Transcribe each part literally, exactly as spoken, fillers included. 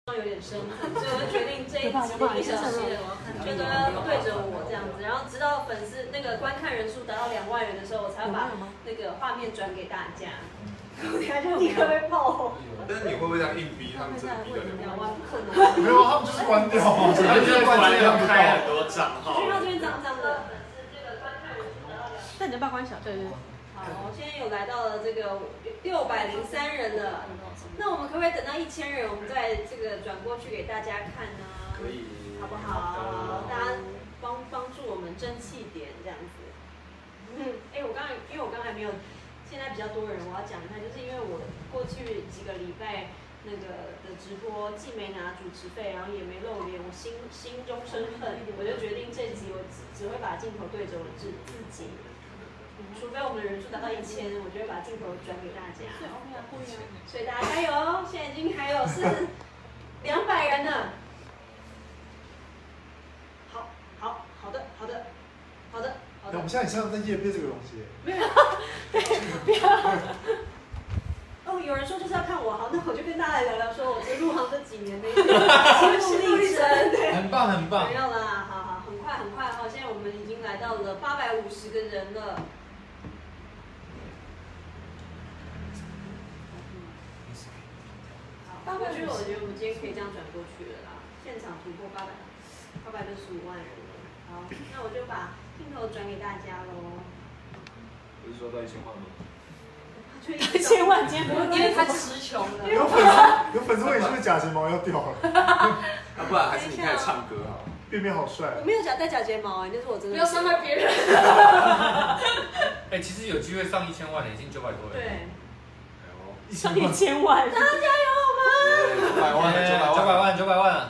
有点深，所以我就决定这一集的一小时就都要对着我这样子，然后直到粉丝那个观看人数达到两万人的时候，我才把那个画面转给大家。我等下就立刻被爆红。 但是你会不会这样硬逼他们真的逼到两万？ 不可能。 没有，他们就是关掉啊， 他们就是关掉，开很多账号。 讯号这边脏脏的。这个观看人数达到两万。 那你要不要关小？对对。 好，现在有来到了这个六百零三人了。那我们可不可以等到一千人，我们再这个转过去给大家看呢？ 可以， 好不好？大家帮帮助我们争气点这样子。嗯，哎，我刚才因为我刚才没有，现在比较多人，我要讲一下，就是因为我过去几个礼拜那个的直播既没拿主持费，然后也没露脸，我心心中生恨，我就决定这集我只只会把镜头对着我自自己。除非我们的人数达到一千，我就会把镜头转给大家。所以大家加油！现在已经还有是两百人了。好，好，好的，好的，好的，好的。 我们现在很像在业配这个东西。 没有，不要。哦，有人说就是要看我，好，那我就跟大家聊聊，说我这入行这几年的一个心路历程。 很棒，很棒。 没有啦，好好，很快很快哈，现在我们已经来到了八百五十个人了。过去我觉得我们今天可以这样转过去了啦，现场突破八百八百六十五万人了。好，那我就把镜头转给大家喽。 不是说到一千万吗？ 一千万，今天因为他词穷了。 有粉丝有粉丝问你是不是假睫毛要掉了？ 啊，不然还是你开始唱歌啊？ 变变好帅。 我没有假戴假睫毛哎，那是我真的。 不要伤害别人。 哎，其实有机会上一千万的，已经九百多人。 对。 上一千万， 大家加油好吗？ 九百万，九百万， 九百万，九百万。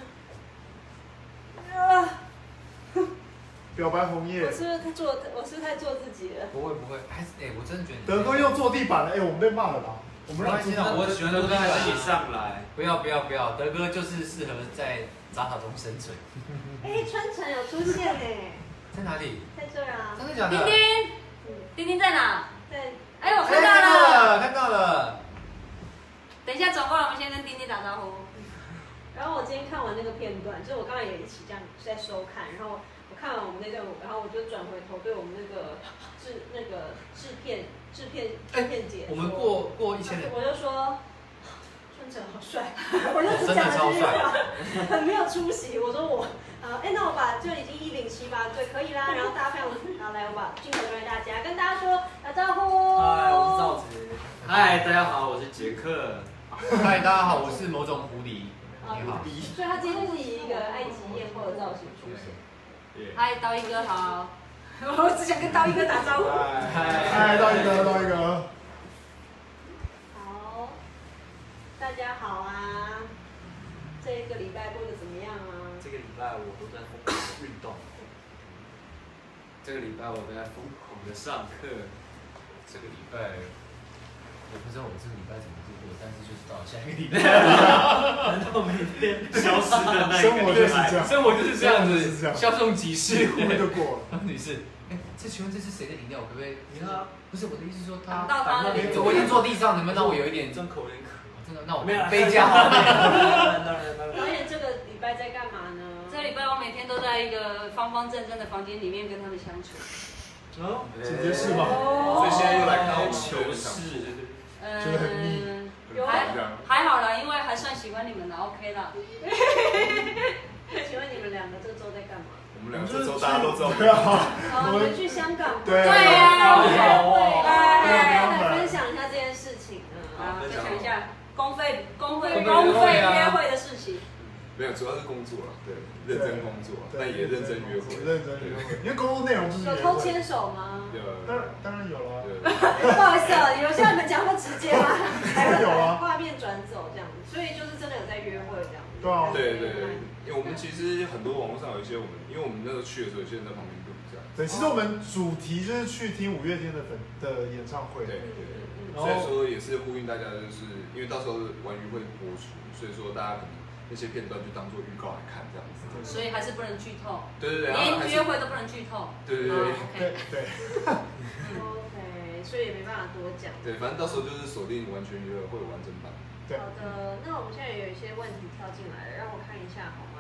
表白红叶。 我是不是做？我是不是太做自己了？ 不会不会，还是哎，我真的觉得。 德哥又坐地板了，哎，我们被骂了吧？我们让现在我喜欢德哥自己上来。 不要不要不要，德哥就是适合在杂草中生存。 哎，川城有出现哎。 在哪里？ 在这儿啊。 真的假的？ 丁丁，丁丁在哪？ 在。 哎，我看到了， 看到了。 等一下转过来，我们先跟丁丁打招呼。 然后我今天看完那个片段，就是我刚才也一起这样在收看，然后我看完我们那段，然后我就转回头对我们那个制那个制片制片制片姐， 我们过过一千人， 我就说川城好帅，我就只讲了这句话，很没有出息。我说我啊，哎，那我把就已经一零七八，对，可以啦。然后大家非常，然后来我把镜头转给大家，跟大家说打招呼。 嗨，我是赵子。嗨，大家好，我是杰克。 嗨，大家好，我是某种狐狸。你好。 所以他今天就是以一个埃及艳后的造型出现。 嗨，刀一哥好。我只想跟刀一哥打招呼。 嗨，刀一哥，刀一哥。 好，大家好啊！这一个礼拜过得怎么样啊？ 这个礼拜我都在疯狂的运动。这个礼拜我都在疯狂的上课。 这个礼拜。我不知道我这个礼拜怎么度过，但是就是到下一个礼拜， 难道每天消失的那一个生活就是这样， 生活就是这样子，稍纵即逝， 就过了。 女士，哎，这请问这是谁的饮料？可不可以？不是我的意思是说他， 挡到他的脸， 我已经坐地上，能不能让我有一点？ 真口有点渴， 真的，那我杯加好点。 导演这个礼拜在干嘛呢？ 这礼拜我每天都在一个方方正正的房间里面跟他们相处。 哦，姐姐是吧？ 所以现在又来看我们球是。 嗯，还还好啦，因为还算喜欢你们的 ，OK 啦。 请问你们两个这周在干嘛？ 我们两个这周大家都知道。 对啊。 我们去香港。 对啊。 来来分享一下这件事情。 啊，分享一下公费公费公费约会的事情。 没有，主要是工作了，对，认真工作，但也认真约会， 认真约会，因为工作内容就是有偷牵手吗？ 有， 当然当然有了。 不好意思啊，有像你们讲那么直接吗？ 还有啊， 画面转走这样子，所以就是真的有在约会这样子。 对啊， 对对对，因为我们其实很多网络上有一些我们，因为我们那时候去的时候，有些人在旁边录这样。 对，其实我们主题就是去听五月天的粉的演唱会。 对对对，所以说也是呼吁大家，就是因为到时候完娱会播出，所以说大家可能。那些片段就当做预告来看，这样子。 所以还是不能剧透。 对对对。 连约会都不能剧透。 对对对。 OK。 对。 OK，所以也没办法多讲。 对，反正到时候就是锁定完全娱乐会有完整版。 对。 好的，那我们现在有一些问题跳进来了，让我看一下好吗？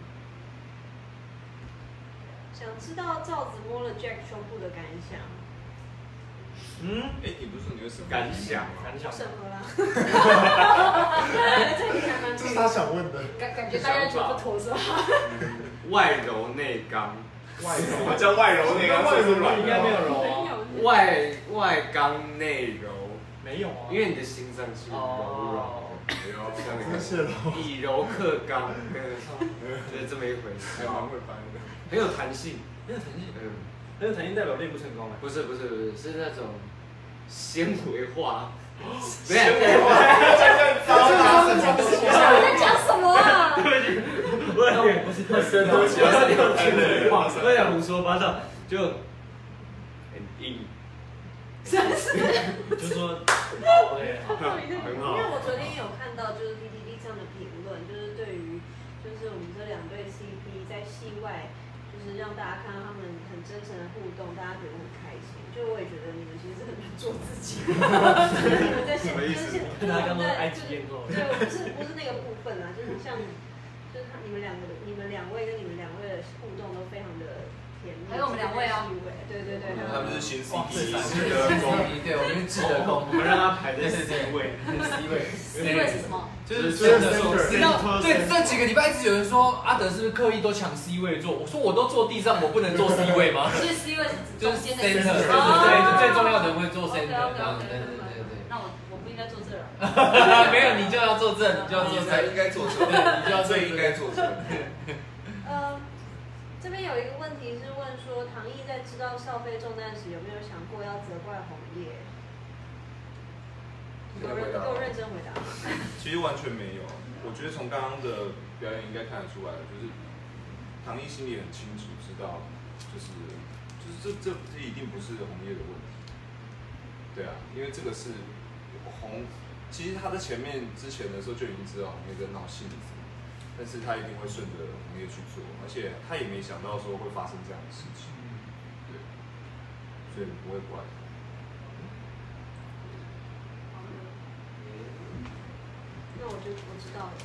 想知道赵子摸了 Jack 胸部的感想。 嗯，哎，你不是说你会审核感想吗？ 就审核啦。 这是他想问的。 感感觉大家觉得不妥是吧？ 外柔内刚。 外柔， 什么叫外柔内刚？ 外柔软应该没有柔啊。 外外刚内柔。 没有啊。 因为你的心脏是柔软的， 真是以柔克刚，就是这么一回事。 还蛮会翻的， 很有弹性， 很有弹性。 嗯， 很有弹性代表练不成功啊？ 不是不是不是，是那种纤维化。 纤维化， 糟糕什么东西？ 你在讲什么啊？ 我也不是太深对不起，我是你有听的话， 我也胡说八道，就很硬。 就是说，对， 很好。 因为我昨天有看到就是 P T T 上的评论，就是对于就是我们这两对 C P 在戏外，就是让大家看到他们很真诚的互动，大家觉得很开心。就我也觉得你们其实很做自己，你们在现就是他刚刚埃及练过， 对，不是不是那个部分啦，就是像就是他你们两个你们两位跟你们两位的互动都非常的甜蜜， 还有我们两位啊， 对对对， 他们是新 C P， 是的公，对，我们是智的公， 我们让他排在 C 位 ，C 位 ，C 位是什么？ 就是真的说，你知道，对，这几个礼拜一直有人说阿德是不是刻意都抢 C 位坐？我说我都坐地上，我不能坐 C 位吗？ 所以 C 位是就是中间的 center，对对对，就最重要的人会坐 center， 对这样子，对对对对。 那我我不应该坐这儿。 没有，你就要坐这，你就要坐这， 你才应该坐这， 你就要最应该坐这。 呃，这边有一个问题是问说，唐毅在知道少飞中弹时有没有想过要责怪红叶？你给我认，你给我认真回答。 其实完全没有，我觉得从刚刚的表演应该看得出来，就是唐毅心里很清楚，知道就是就是这这这一定不是红叶的问题。对啊，因为这个是红，其实他在前面之前的时候就已经知道红叶在闹性子，但是他一定会顺着红叶去做，而且他也没想到说会发生这样的事情，对，所以不会怪他。 那我就我知道了。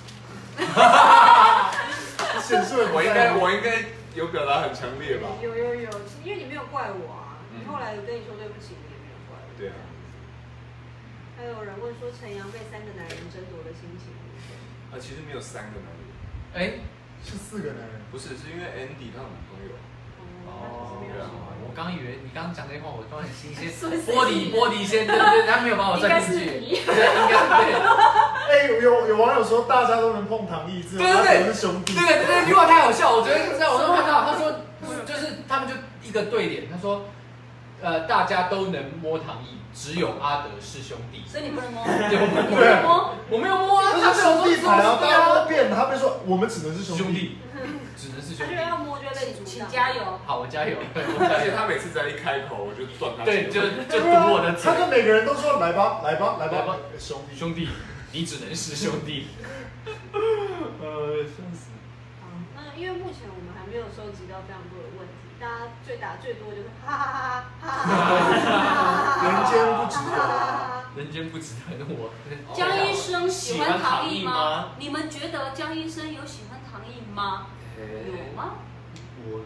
显示我应该我应该有表达很强烈吧？ 有有有，因为你没有怪我啊，你后来有跟你说对不起，你也没有怪我。 对啊。 还有人问说陈阳被三个男人争夺的心情。 啊，其实没有三个男人。 哎， 是四个男人。 不是，是因为 Andy 他有男朋友。 哦， 对啊。 我刚以为你刚刚讲那话，我突然心先玻璃玻璃先，对对，他没有把我算进去。对，应该对。 哎，有有网友说大家都能碰唐毅，对对对，是兄弟。 这个这个句话太好笑，我昨天在网上看到，他说就是他们就一个对联，他说呃大家都能摸唐毅，只有阿德是兄弟。 所以你不能摸。 对，我不能摸，我没有摸啊， 他是兄弟牌啊，大家都变，他被说我们只能是兄弟， 只能是兄弟。 他就要摸就被阻挡。 请加油。 好，我加油。对， 而且他每次只要一开口，我就断他。 对，就就堵我的嘴。 他跟每个人都说来吧，来吧，来吧，兄弟， 兄弟。你只能是兄弟。呃，笑死。 好，那因为目前我们还没有收集到非常多的问题，大家最打最多就是哈哈哈哈哈哈， 人间不值得， 人间不值得我。 江医生喜欢唐毅吗？你们觉得江医生有喜欢唐毅吗？有吗？ 我。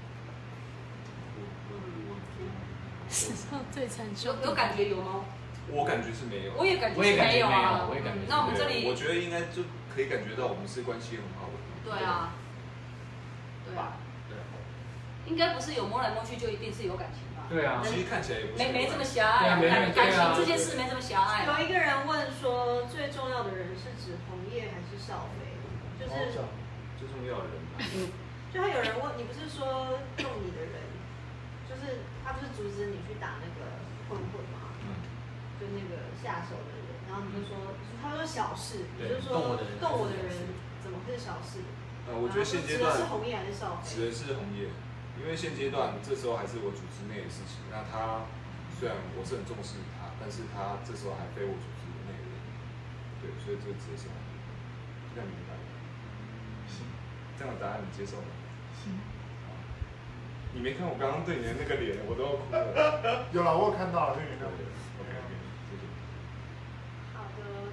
史上最惨有有感觉有吗？ 我感觉是没有， 我也感觉是没有啊。 我也感觉。 那我们这里， 我觉得应该就可以感觉到我们是关系很好的。 对啊，对啊， 对啊， 应该不是有摸来摸去就一定是有感情吧？ 对啊， 其实看起来也不是。 没没这么狭隘，感感情这件事没这么狭隘。 有一个人问说，最重要的人是指红叶还是少飞？就是最重要的人。 就他有人问你，不是说弄你的人，就是他不是阻止你去打那个混混吗？就那个下手的人，然后你就说，他说小事，你就说动我的人怎么会是小事？ 呃，我觉得现阶段指的是红叶还是少飞？ 指的是红叶，因为现阶段这时候还是我组织内的事情。那他虽然我是很重视他，但是他这时候还非我组织内的人，对，所以这个指的是红叶，这样明白吗？行，这样的答案你接受吗？行。你没看我刚刚对你的那个脸，我都要哭了。 有啦，我有看到了，对你那个。 好的，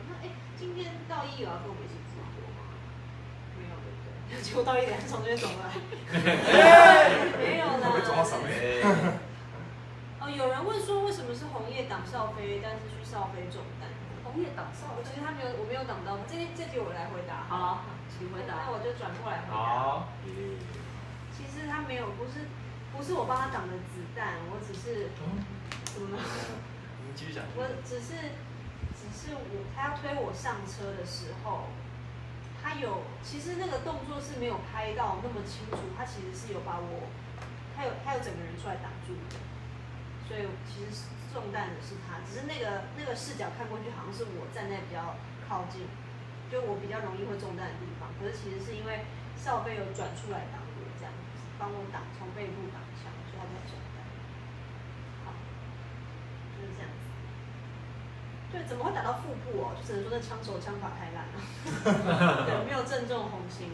那哎，今天道义有要跟我们一起直播吗？没有，对不对？结果道义等下从这边走过来，没有啦。 会撞到上面。 哦，有人问说为什么是红叶挡少飞，但是去少飞中弹？ 红叶挡少我其实他没有，我没有挡到。这这题我来回答。 好，请回答。 那我就转过来回答。 好。 其实他没有，不是不是我帮他挡的子弹，我只是怎么了？ 你继续讲。 我只是只是我他要推我上车的时候，他有其实那个动作是没有拍到那么清楚，他其实是有把我，他有他有整个人出来挡住的。所以其实中弹的是他，只是那个那个视角看过去，好像是我站在比较靠近，就我比较容易会中弹的地方。可是其实是因为少飞有转出来挡我，这样子帮我挡，从背部挡枪，所以他才中弹。好，就是这样子。对，怎么会打到腹部哦？就只能说那枪手枪法太烂了，对，没有正中红心。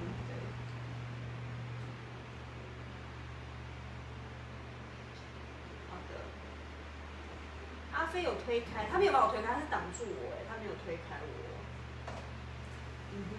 阿飞有推开，他没有把我推开，他是挡住我，哎，他没有推开我。嗯哼。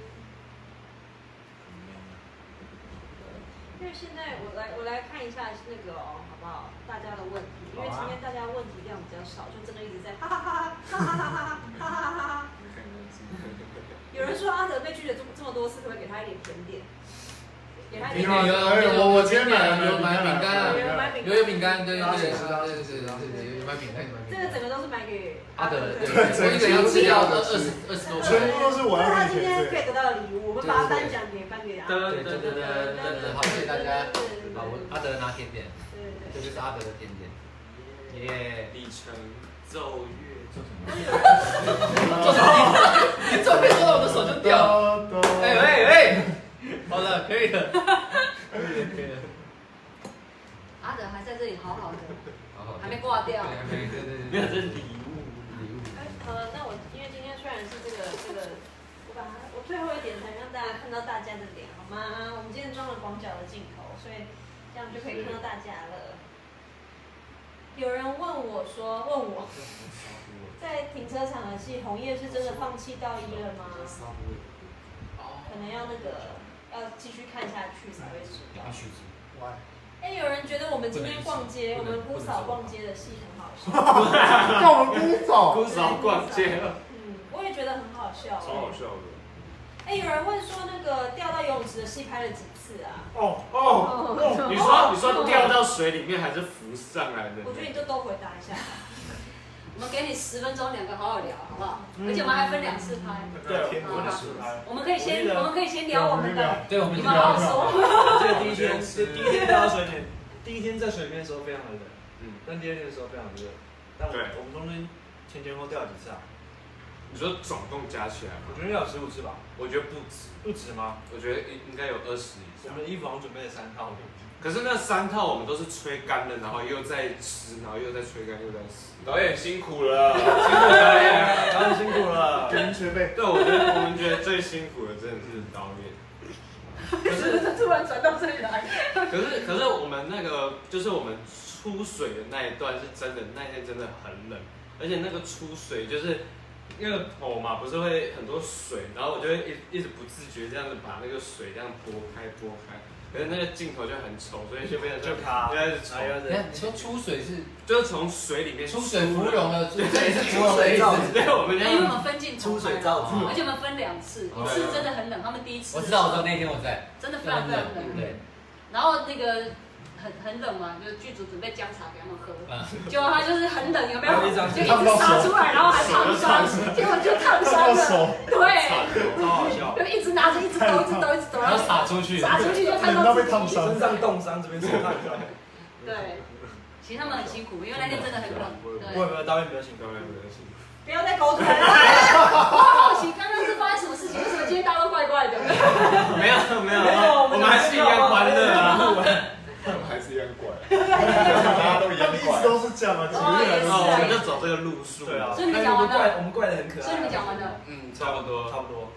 因为现在我来我来看一下那个哦，好不好？大家的问题，因为今天大家问题量比较少，就真的一直在哈哈哈哈哈哈哈哈哈哈哈哈。有人说阿德被拒绝这么这么多次，可不可以给他一点甜点？给他一点。 有有有，我我今天买了有买饼干啊， 有买饼干， 有有饼干，对对对对对对对，有买饼干有买饼干。 这个整个都是买给阿德，对，我一个要吃掉二十二十多块， 全部都是我要他今给你钱。 天可以得到的礼物，我们把它颁奖给颁给阿德。 对对对对对对，好，谢谢大家。好，我阿德拿甜点，这就是阿德的甜点。耶， 里程奏乐做什么？ 做什么？你做没做到我的手就掉。哎哎哎，好了，可以了，可以了可以了。 阿德还在这里好好的， 好好， 还没挂掉。 还没，对对对， 没有，这是礼物。 礼物。 呃，那我因为今天虽然是这个这个，我把它我最后一点才让大家看到大家的脸，好吗？我们今天装了广角的镜头，所以这样就可以看到大家了。有人问我说，问我在停车场的戏，红叶是真的放弃道一了吗？可能要那个要继续看下去才会知道。哎，有人觉得我们今天逛街，我们姑嫂逛街的戏很好笑。 叫我们姑嫂。 姑嫂逛街。 嗯，我也觉得很好笑。 超好笑的。 哎，有人问说那个掉到游泳池的戏拍了几次啊？ 哦哦哦， 你说你说掉到水里面还是浮上来的？ 我觉得你就都回答一下。 我们给你十分钟，两个好好聊，好不好？而且我们还分两次拍。 对， 我的是拍。 我们可以先，我们可以先聊我们的， 对，我们你们好好说。 这个第一天，第一天掉到水里，第一天在水里面的时候非常的冷，嗯，但第二天的时候非常的热。但我我们中间前前后掉了几次啊？ 你说总共加起来吗？ 我觉得应该有十五次吧。 我觉得不止， 不止吗？ 我觉得应应该有二十以上。 我们的衣服好像准备了三套。 可是那三套我们都是吹干了，然后又再湿，然后又再吹干，又再湿。 导演辛苦了， 辛苦导演，导演辛苦了， 给您学费。 对，我觉得我们觉得最辛苦的真的是导演。 可是他突然转到这里来。 可是可是我们那个就是我们出水的那一段是真的，那一天真的很冷，而且那个出水就是那个头嘛，不是会很多水，然后我就会一一直不自觉这样子把那个水这样拨开拨开。可是那个镜头就很丑，所以就变成就卡， 就开始丑。 你说出水是， 就是从水里面出水芙蓉了， 对， 是出水造对，我们因为我们分镜头出水造而且我们分两次，一次真的很冷，他们第一次。 我知道，我知道那天我在， 真的非常非常冷。 对。 然后那个很很冷嘛，就是剧组准备姜茶给他们喝，结果他就是很冷，有没有？就一直洒出来，然后还烫伤，结果就烫伤了。对， 超好笑。 就一直拿着，一直抖，一直抖，一直抖， 然后洒出去， 洒出去就看到自己身上冻伤，这边是烫伤。 对，其实他们很辛苦，因为那天真的很冷。对， 不会不会，导演比较辛苦， 导演比较辛苦。 不要再沟通了。 我好奇刚刚是发生什么事情？为什么今天大家都怪怪的？ 没有没有没有，我们还是一样欢乐啊。 他们还是一样怪， 大家都一样怪，一直都是这样啊，几个月哦，我们就走这个路数。 对啊， 所以你们讲完了， 我们怪的很可爱。 所以你们讲完了， 嗯，差不多， 差不多。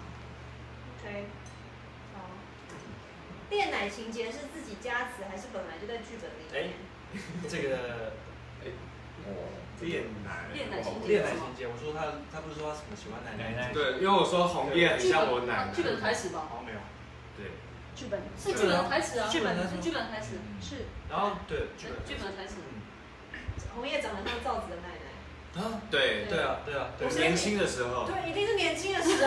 OK，好。恋奶情节是自己加词还是本来就在剧本里面？ 哎，这个，哎， 恋奶， 恋奶情节恋奶情节，我说他他不是说他什么喜欢奶奶？ 对，因为我说红叶很像我奶奶。 剧本台词吧？ 好像没有。 对。 剧本是剧本台词啊，剧本是剧本台词是。 然后对剧本剧本台词。 红叶长得像赵子的奶奶。 啊，对对啊对啊， 我年轻的时候。 对，一定是年轻的时候。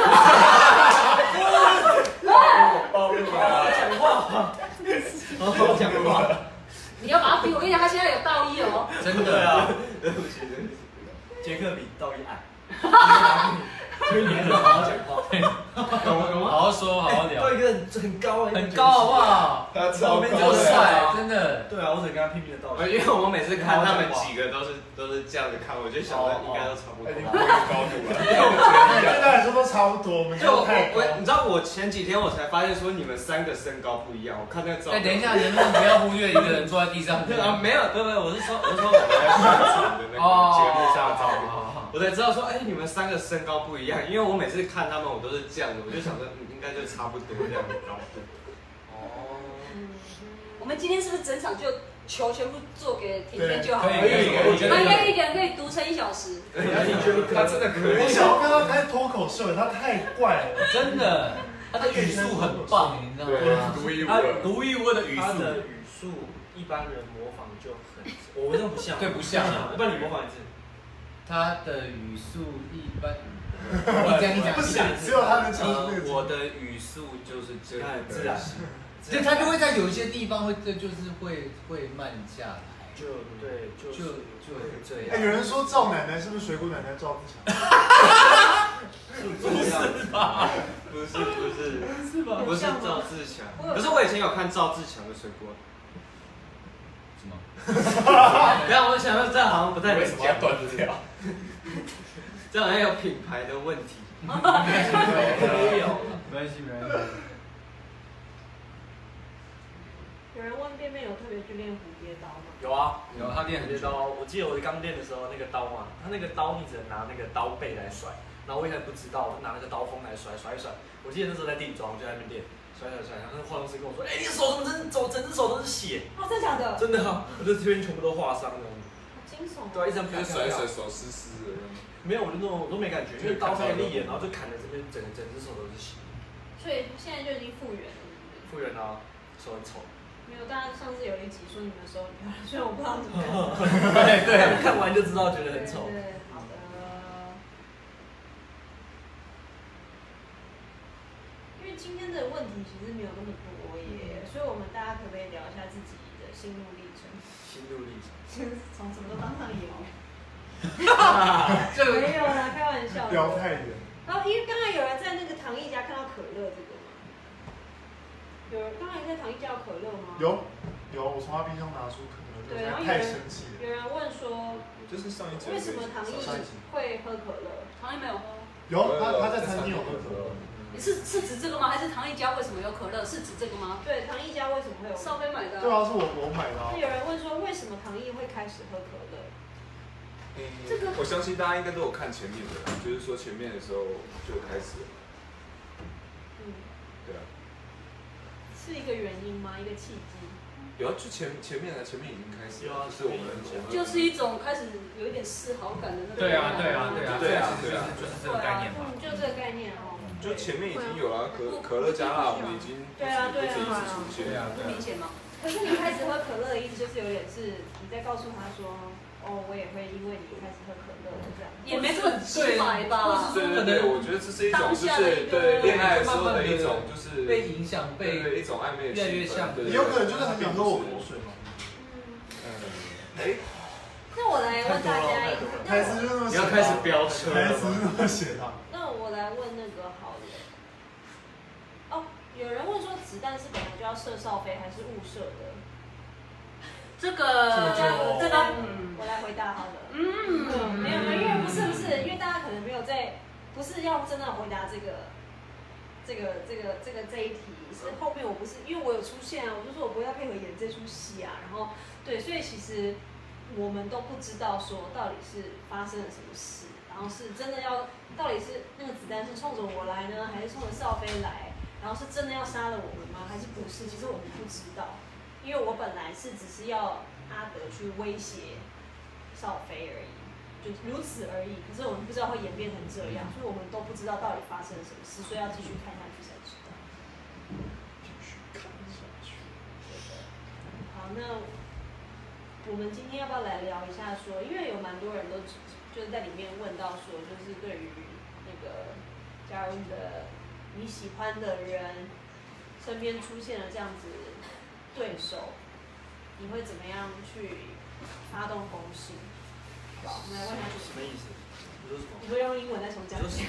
暴露了，讲话，好讲话。 你要把他比，我跟你讲，他现在有道义哦。 真的啊， 对不起对不起，杰克比道义矮。所以你很好好讲话， 好好说，好好聊。 到一个很很高很高好不好？ 他超超帅，真的。 对啊，我只能跟他拼命的道歉。 因为我每次看他们几个都是都是这样子看，我就想着应该都差不多。 你不会有高度了。 现在来说都差不多，我们就就太高。 我，你知道我前几天我才发现说你们三个身高不一样，我看那个照片。 哎，等一下，能不能不要忽略一个人坐在地上？ 啊，没有，对不对？我是说，我是说我们在宣传的那个节目上的照片。我才知道说，哎，你们三个身高不一样，因为我每次看他们，我都是这样的，我就想着，嗯，应该就差不多这样的高度。哦。 我们今天是不是整场就球全部做给婷婷就好了？ 可以，我觉得他应该一个人可以独撑一小时。 他真的可以。 我想要跟他开脱口秀，他太怪了， 真的，他的语速很棒，你知道吗？ 独一无他二， 独一无二的语速。 他的语速一般人模仿就很，我真的不像。 对，不像。 要不然你模仿一次。 他的语速一般。你讲，你讲， 不行，只有他能讲出那个。 我的语速就是这样， 自然。 对，他就会在有一些地方会，这就是会会慢下来。 就对，就就就是这样。 哎，有人说赵奶奶是不是水果奶奶赵自强？ 不是吧？不是不是是吧？ 不是赵自强，可是我以前有看赵自强的水果。什么？等下我想到这好像不太能讲， 断掉。 这好像有品牌的问题。 没有， 没关系没关系。 有人问便便有特别去练蝴蝶刀吗？ 有啊， 有他练蝴蝶刀。我记得我刚练的时候，那个刀嘛，他那个刀你只能拿那个刀背来甩，然后我一开始不知道，我就拿那个刀锋来甩，甩一甩。我记得那时候在地庄，我就在那边练，甩甩甩。然后那个化妆师跟我说：“哎，你手怎么整整整只手都是血？” 啊，真的假的？ 真的啊，我这边全部都划伤那种。 好惊悚。 对啊，一张就是甩甩手湿湿的。 没有，我就那种我都没感觉，因为刀太利眼，然后就砍的这边整整只手都是血。 所以现在就已经复原了。 复原啊，手很丑。 没有，大家上次有一集说你们手很漂亮，虽然我不知道怎么看。 对对，看完就知道，觉得很丑。 对，好的。因为今天的问题其实没有那么多耶，所以我们大家可不可以聊一下自己的心路历程？ 心路历程。 从什么都当上演员。 这个没有啦，开玩笑。 不要太远。 然后因为刚才有人在那个唐艺家看到可乐这个吗？有人刚才在唐艺家有可乐吗？ 有有，我从他冰箱拿出可乐， 对，然后有太人生气了。 有人问说， 就是上一集为什么唐艺会喝可乐？ 唐艺没有喝。 有，他他在餐厅有喝可乐。 是是指这个吗？还是唐艺家为什么有可乐？是指这个吗？ 对，唐艺家为什么会有？ 少飞买的。 对啊，是我我买的。 那有人问说，为什么唐艺会开始喝可乐？ 这个我相信大家应该都有看前面的，就是说前面的时候就开始了。 嗯， 对啊。 是一个原因吗？一个契机？ 有啊，就前前面的前面已经开始， 有啊， 是我们就是一种开始有一点示好感的那个。 对啊对啊对啊对啊对啊， 就是这个概念嘛。 嗯，就这个概念哦。 就前面已经有了可可乐加辣，我们已经对啊对啊， 出现。 对啊对啊。 明显吗？ 可是你开始喝可乐的意思就是有点是你在告诉他说。哦，我也会因为你开始喝可乐，就这样。 也没这么直白吧？ 对对对，我觉得这是一种就是对恋爱时候的一种就是被影响，被一种暧昧的越来越像。 也有可能就是很想喝我口水嘛。 嗯。 哎。 那我来问大家一个， 台词就那么写。 你要开始飙车。 台词就那么写的。 那我来问那个好了。哦，有人问说子弹是本来就要射哨飞还是误射的？ 这个这个嗯，我来回答好了。嗯，没有没有，因为不是不是，因为大家可能没有在，不是要真的回答这个，这个这个这个这一题，是后面我不是，因为我有出现啊，我就说我不要配合演这出戏啊，然后对，所以其实我们都不知道说到底是发生了什么事，然后是真的要，到底是那个子弹是冲着我来呢，还是冲着少飞来，然后是真的要杀了我们吗？还是不是？其实我们不知道。因为我本来是只是要阿德去威胁少妃而已，就如此而已。可是我们不知道会演变成这样，所以我们都不知道到底发生了什么事，所以要继续看下去才知道。 继续看下去。 好，那我们今天要不要来聊一下说，因为有蛮多人都就是在里面问到说，就是对于那个假如你的你喜欢的人身边出现了这样子对手，你会怎么样去发动攻势？好，我们来问一下什么意思？你说什么？ 你会用英文再重讲一就是遍？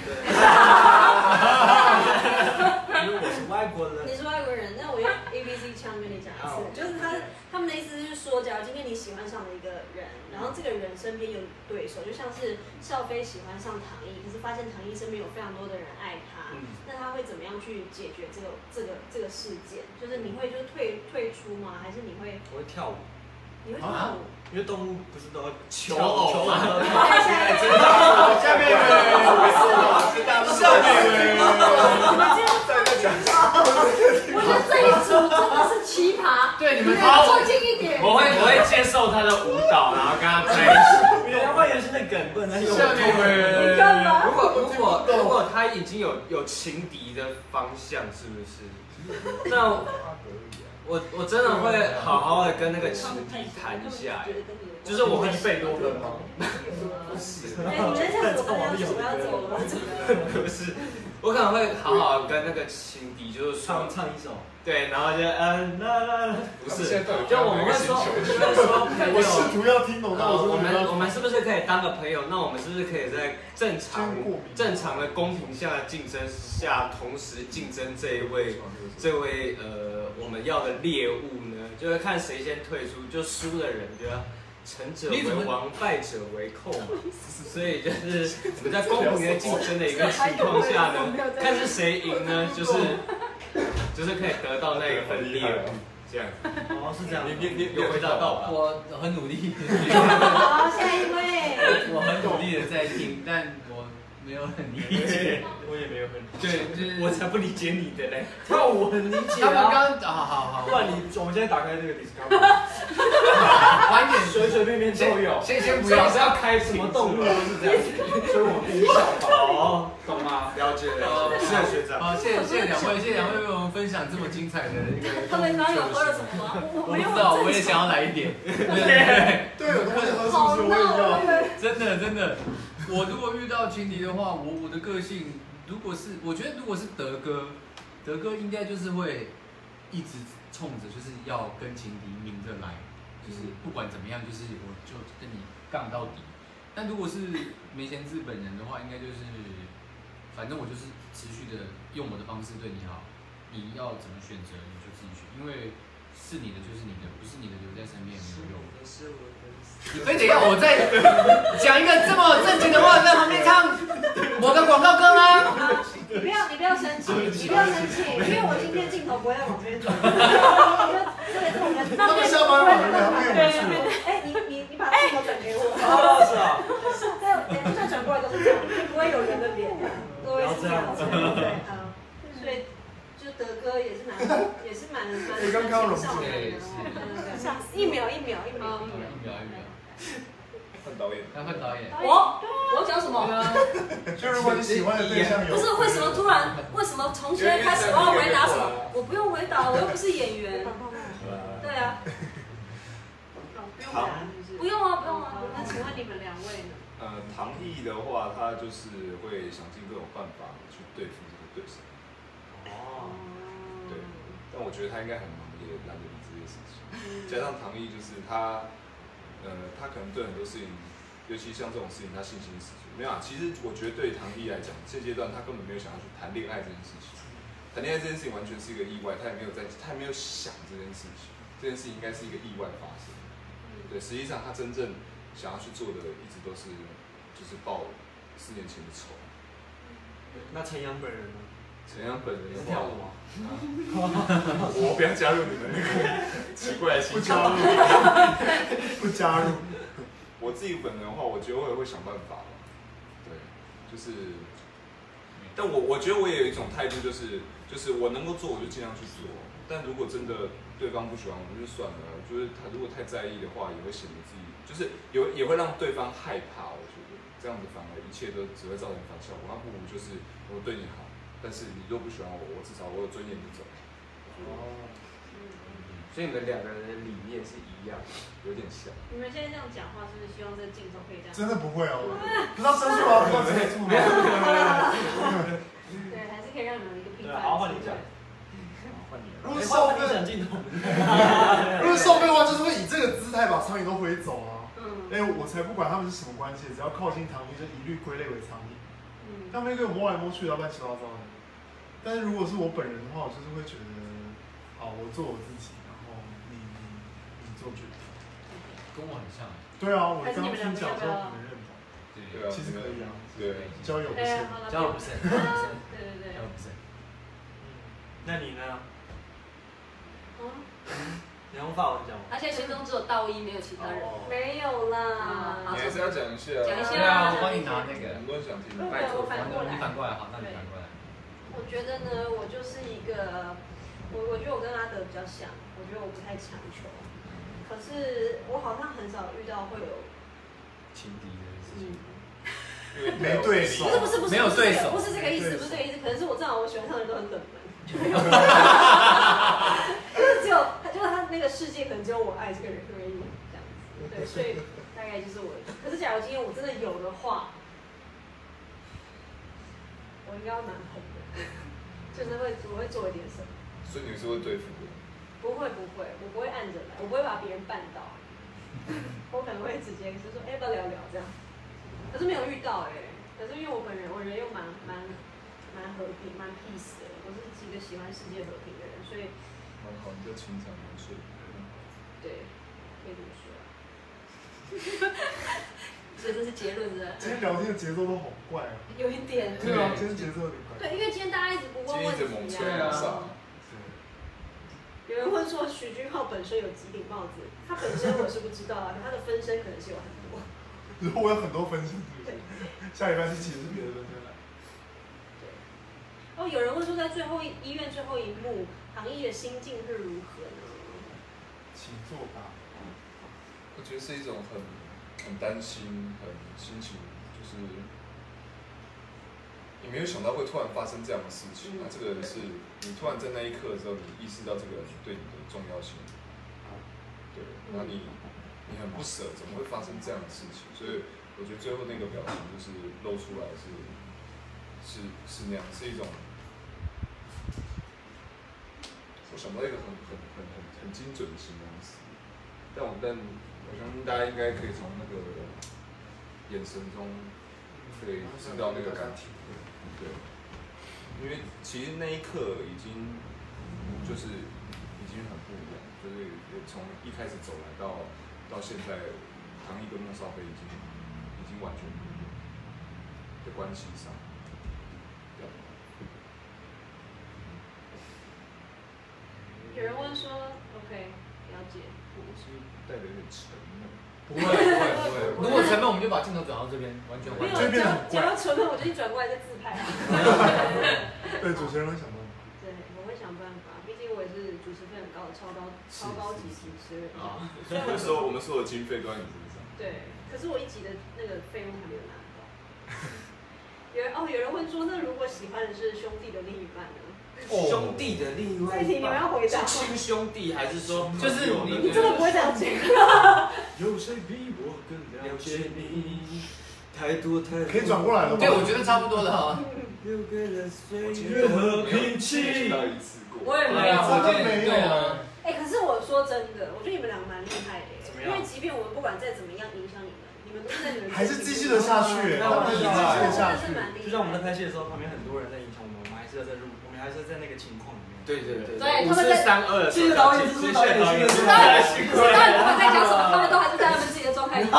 因为我是外国人。 你是外国人，那我用 A B C 腔跟你讲一次，就是他他们的意思是说，假如今天你喜欢上了一个人，然后这个人身边有对手，就像是少妃喜欢上唐毅，可是发现唐毅身边有非常多的人爱他， 嗯、 那他会怎么样去解决这个这个这个事件？就是你会就退退出吗？还是你会？ 我会跳舞。 你会跳舞？ 因为动物不是都要求偶吗？ 下面下面再再讲。我觉得这一组真的是奇葩。 对，你们坐近一点。 我会我会接受他的舞蹈，然后跟他在一起。 你要换原先的梗，不能再用。 下面你干嘛？ 如果如果如果他已经有有情敌的方向，是不是？那我我真的会好好的跟那个情敌谈一下，就是我会贝多芬吗？ 不是，哎，你们这样子我要走，我要走了。 不是，我可能会好好的跟那个情敌，就是唱唱一首。 对，然后就嗯啦啦啦，不是， 就我们会说，就是说朋友， 我试图要听懂，但我我们我们是不是可以当个朋友？那我们是不是可以在正常正常的公平下的竞争下，同时竞争这一位这位呃我们要的猎物呢？就是看谁先退出，就输的人就要成者为王，败者为寇嘛。所以就是我们在公平的竞争的一个情况下呢，看是谁赢呢？就是。就是可以得到那一份猎物，这样。 哦，是这样。 你你你有回答到吧？ 我很努力。 好，下一位。 我很努力的在听，但我没有很理解。 我也没有很理解。对，就是我才不理解你的嘞。跳舞很理解他们啊。 刚好好好。 不然你，我们现在打开这个 Discovery。 晚点随随便便都有。 先先不要， 是要开什么动物都是这样子， 所以我比较哦，懂吗？了解了解。是的，学长。 好，谢谢谢谢两位，谢谢两位为我们分享这么精彩的一个。 他们刚刚有喝了什么吗？ 我不知道，我也想要来一点。 对对，有东西喝是不是？我也要。 真的真的，我如果遇到情敌的话，我我的个性如果是，我觉得如果是德哥，德哥应该就是会一直冲着就是要跟情敌明着来。就是不管怎么样，就是我就跟你杠到底。但如果是梅贤志本人的话，应该就是，反正我就是持续的用我的方式对你好。你要怎么选择，你就自己选，因为是你的就是你的，不是你的留在身边也没有用。你非得要我再讲一个这么正经的话，在旁边唱我的广告歌吗？ 你不要，你不要生气，你不要生气，因为我今天镜头不会再往这边转。对，这我们他们下班晚了，他们有对对对，哎，你你你把镜头转给我。 哦，是啊。 是，对，就算转过来都是这样，不会有人的脸，都会是这样子。对，好，所以就德哥也是蛮，也是蛮蛮你刚刚融少年的，一秒一秒一秒一秒一秒一秒。 换导演， 要换导演。 我我讲什么？ 就如果你喜欢的对象有， 不是为什么突然为什么从现在开始我要回答什么？我不用回答，我又不是演员。对啊。 不用回答， 不用啊，不用啊。 那请问你们两位呢？ 呃，唐毅的话，他就是会想尽各种办法去对付这个对手。 哦。 对，但我觉得他应该很忙，也懒得理这些事情。加上唐毅就是他。呃，他可能对很多事情，尤其像这种事情，他信心十足。没有啊，其实我觉得对唐毅来讲，现阶段他根本没有想要去谈恋爱这件事情。谈恋爱这件事情完全是一个意外，他也没有在，他也没有想这件事情。这件事情应该是一个意外发生。对，实际上他真正想要去做的，一直都是就是报四年前的仇。 那陈阳本人呢？ 陈阳本人的话， 跳舞吗？ 我不要加入你们那个奇怪的情况。 不加入。 我自己本人的话，我觉得我也会想办法。对，就是，但我我觉得我也有一种态度，就是就是我能够做我就尽量去做，但如果真的对方不喜欢我，就算了。就是他如果太在意的话，也会显得自己就是有也会让对方害怕。我觉得这样子反而一切都只会造成反效果。那不如就是我对你好，但是你若不喜欢我，我至少我有尊严就走。 哦。所以你们两个人的理念是一样， 有点像。 你们现在这样讲话，是不是希望这个镜头可以这样？ 真的不会哦，不知道真是吗？不知道真是吗？ 对，还是可以让你们一个平对， 凡。 好，换你讲。换你。 如果受费，如果受费的话，就是会以这个姿态把苍蝇都挥走啊。嗯。哎，我才不管他们是什么关系，只要靠近唐嫣，就一律归类为苍蝇。嗯。他们跟我摸来摸去的，乱七八糟的。但是如果是我本人的话，我就是会觉得，好，我做我自己。做决定， 跟我很像。 对啊，我刚刚听讲说你们认同。 对啊， 其实可以啊。 对， 交友不慎， 交友不慎， 对对对， 交友不慎。 那你呢？ 嗯， 你用法文讲吗？ 他现在心中只有道一，没有其他人。 没有啦。 你还是要讲一下。 讲一下。 对啊，我帮你拿那个。 很多人想听。 拜托，反过来，你反过来好，那你反过来。 我觉得呢，我就是一个，我我觉得我跟阿德比较像，我觉得我不太强求。可是我好像很少遇到会有情敌的事情， 没对手， 不是不是不是没有对手， 不是这个意思，不是这个意思。可能是我正好我喜欢上的人都很冷门，就是只有就是他那个世界可能只有我爱这个人而已，这样子。对，所以大概就是我。可是假如今天我真的有的话，我应该要蛮狠的，就是会我会做一点什么。 所以你是会对付的。 不会不会，我不会按着来，我不会把别人绊倒，我可能会直接就说，哎、欸，要不要聊聊这样？可是没有遇到哎、欸，可是因为我本人我人又蛮蛮蛮和平蛮 peace 的，我是一个喜欢世界和平的人，所以蛮好，你就情场蛮顺。 对，可以这么说。所以这是结论是？ 今天聊天的节奏都好怪啊。 有一点。 对啊，今天节奏有点怪。 对，因为今天大家一直不问问题啊。有人会说许君浩本身有几顶帽子，他本身我是不知道啊，他的分身可能是有很多。 如果我有很多分身，对，下礼拜是其实是别的分身来。 对。哦，有人会说在最后一医院最后一幕，唐毅的心境是如何呢？ 请作答。 我觉得是一种很很担心，很心情就是。你没有想到会突然发生这样的事情，那、嗯啊、这个人是你突然在那一刻的时候，你意识到这个人对你的重要性，对，那你你很不舍，怎么会发生这样的事情？所以我觉得最后那个表情就是露出来是是是那样，是一种我想不到一个很很很很很精准的形容词，但我但我相信大家应该可以从那个眼神中可以知道那个感情。对，因为其实那一刻已经就是已经很不一样，就是从一开始走来到到现在，唐毅跟孟少飞已经已经完全不一样的关系上。 有人问说 ，OK， 了解。 我是带的有点沉默。 不会不会不会，如果沉闷，我们就把镜头转到这边，完全完全。 没有，讲到沉闷，我就一转过来就自拍。 对，主持人会想办法。 对，我会想办法，毕竟我也是主持费很高的超高超高级主持人。啊， 我们说我们所有经费都在你身上。 对，可是我一集的那个费用还没有拿到。有人哦，有人问说，那如果喜欢的是兄弟的另一半呢？ 兄弟的另一半， 这题你们要回答。 是亲兄弟还是说， 就是你你真的不会这样讲？ 有谁比我更了解你？太多太多。 可以转过来了吗？ 对，我觉得差不多了哈。 留给了岁月和平静。 我也没有， 真的没有。 哎，可是我说真的，我觉得你们两个蛮厉害的，因为即便我们不管再怎么样影响你们，你们都是在你们还是继续的下去，他们继续的下去。 就像我们在拍戏的时候，旁边很多人在影响我们，我们还是要在录，我们还是在那个情况里面。 对对对， 对， 五四三二， 谢谢导演，谢谢导演，谢谢导演，辛苦了。导演他们在讲什么，他们都还是在他们自己的状态里面。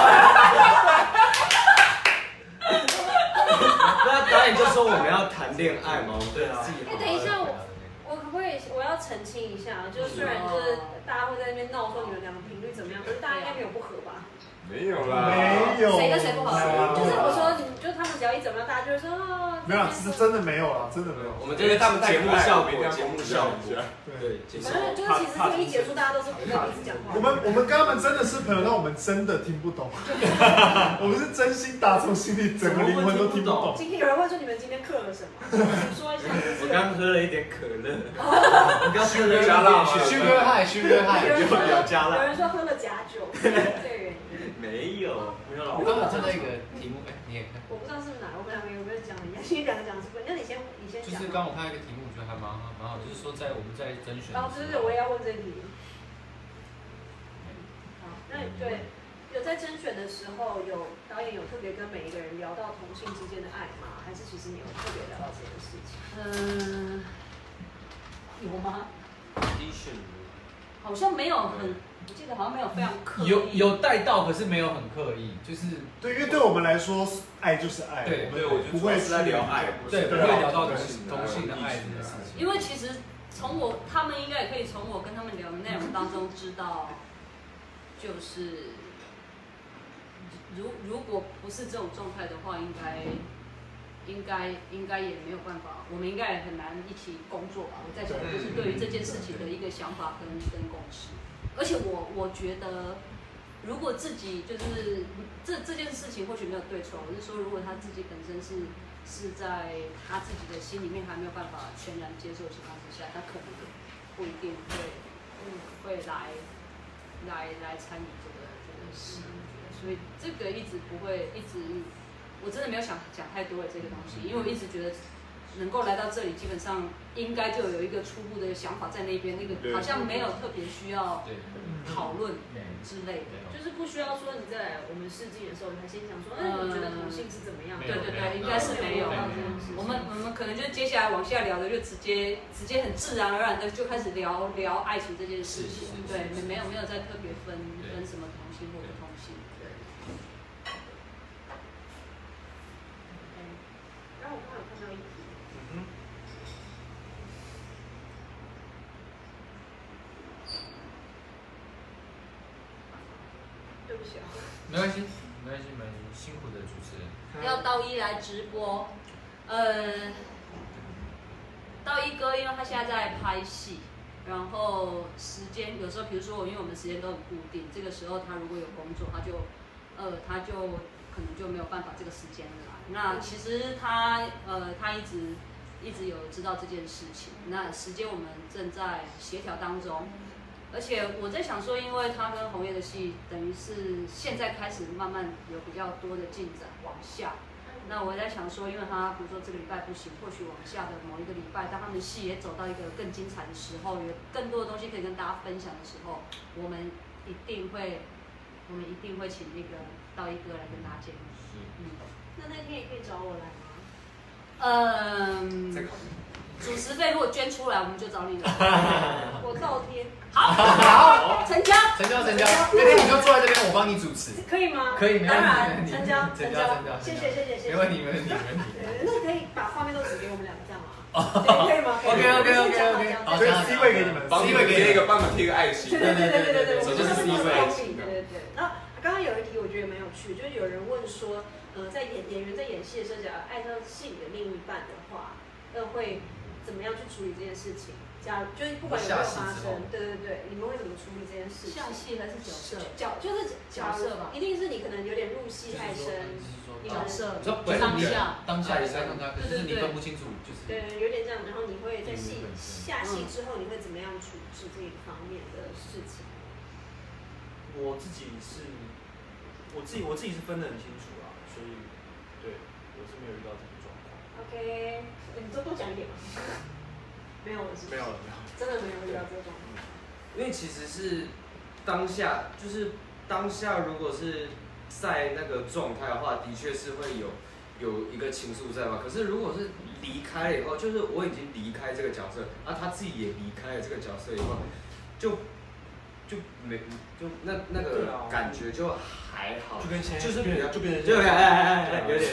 那导演就说我们要谈恋爱吗？ 对啊。 哎，等一下，我我可不可以我要澄清一下，就是虽然就是大家会在那边闹说你们两个频率怎么样，可是大家应该没有不合吧？ 没有啦， 没有， 谁跟谁不好？ 就是我说，你就他们只要一怎么样，大家就会说哦。 没有，是真的没有啦，真的没有。 我们这个节目效果，节目效果， 对， 反正就是其实这个一结束，大家都是不跟彼此讲话。 我们我们跟他们真的是朋友，但我们真的听不懂。我们是真心打从心里，整个灵魂都听不懂。 今天有人问说你们今天嗑了什么？请说一下。 我刚喝了一点可乐。 我刚喝了加辣， 虚哥嗨，虚哥嗨， 有有加辣。 有人说喝了假酒，对。 没有， 没有了。 我刚刚看到一个题目，哎，你也看。 我不知道是不是哪，我们两个有没有讲一样？其实两个讲是不是？那你先，你先讲。 就是刚我看到一个题目，我觉得还蛮好，蛮好，就是说在我们在甄选。 哦，对对对，我也要问这题。好，那对，有在甄选的时候，有导演有特别跟每一个人聊到同性之间的爱吗？还是其实你有特别聊到这件事情？嗯，有吗？好像没有很。我记得好像没有非常刻意， 有有带到，可是没有很刻意，就是对，因为对我们来说，爱就是爱， 对， 对，我不会在聊爱， 对，不会聊到同性同性的爱这件事情。 因为其实从我他们应该也可以从我跟他们聊的内容当中知道，就是如如果不是这种状态的话，应该应该应该也没有办法，我们应该也很难一起工作吧。我在想，就是对于这件事情的一个想法跟跟共识。而且我我觉得，如果自己就是这这件事情或许没有对错，我是说，如果他自己本身是是在他自己的心里面还没有办法全然接受的情况之下，他可能不一定会嗯会来来来参与这个这个事，所以这个一直不会一直，我真的没有想讲太多的这个东西，因为我一直觉得。能够来到这里，基本上应该就有一个初步的想法在那边，那个好像没有特别需要讨论之类的， 就是不需要说你在我们试镜的时候，你还先讲说，哎，你觉得同性是怎么样？ 对对对，应该是没有。我们我们可能就接下来往下聊的，就直接直接很自然而然的就开始聊聊爱情这件事情，对，没没有没有再特别分分什么同性或不同性，对。 然后我刚有看到一题。对不起啊。 没关系，没关系，没关系，辛苦的主持人。 要道一来直播，呃，道一哥因为他现在在拍戏，然后时间有时候，比如说我因为我们时间都很固定，这个时候他如果有工作，他就，呃，他就可能就没有办法这个时间来。那其实他呃他一直一直有知道这件事情，那时间我们正在协调当中。而且我在想说，因为他跟红叶的戏，等于是现在开始慢慢有比较多的进展往下。那我在想说，因为他比如说这个礼拜不行，或许往下的某一个礼拜，当他们戏也走到一个更精彩的时候，有更多的东西可以跟大家分享的时候，我们一定会，我们一定会请那个道一哥来跟大家见面。嗯， 那那天也可以找我来吗？ 嗯。主持费如果捐出来，我们就找你了。 我倒贴。 好，好，成交， 成交，成交。那天你就坐在这边，我帮你主持。 可以吗？ 可以，没问题。 当然，成交， 成交，成交。 谢谢，谢谢，谢谢。 没问题，没问题，没问题。 那可以把画面都指给我们两个这样吗？可以吗 ？OK OK OK OK。 好，所以 C 位给你们 ，C 位给一个，帮你们贴个爱心。 对对对对对对， 这就是 C 位。 对对对。然后刚刚有一题我觉得蛮有趣，就是有人问说，呃，在演演员在演戏的时候，假如爱上戏里的另一半的话，那会怎么样去处理这件事情？假如就是不管有没有发生，对对对，你们会怎么处理这件事情？ 下戏还是角色？ 角就是角色吧， 一定是你可能有点入戏太深， 角色。 你说当下当下也在看他，可是你分不清楚，就是对，有点这样。然后你会在戏下戏之后，你会怎么样处置这一方面的事情？ 我自己是，我自己我自己是分得很清楚啊，所以对我是没有遇到这个状况。 OK， 你多多讲一点嘛。没有了是不是？ 没有了，没有了， 真的没有遇到这个状况。 因为其实是当下，就是当下，如果是在那个状态的话，的确是会有有一个情愫在嘛。可是如果是离开了以后，就是我已经离开这个角色，啊，他自己也离开了这个角色以后，就就没就那那个感觉就还好， 就跟前就是比较就变成就哎哎哎有点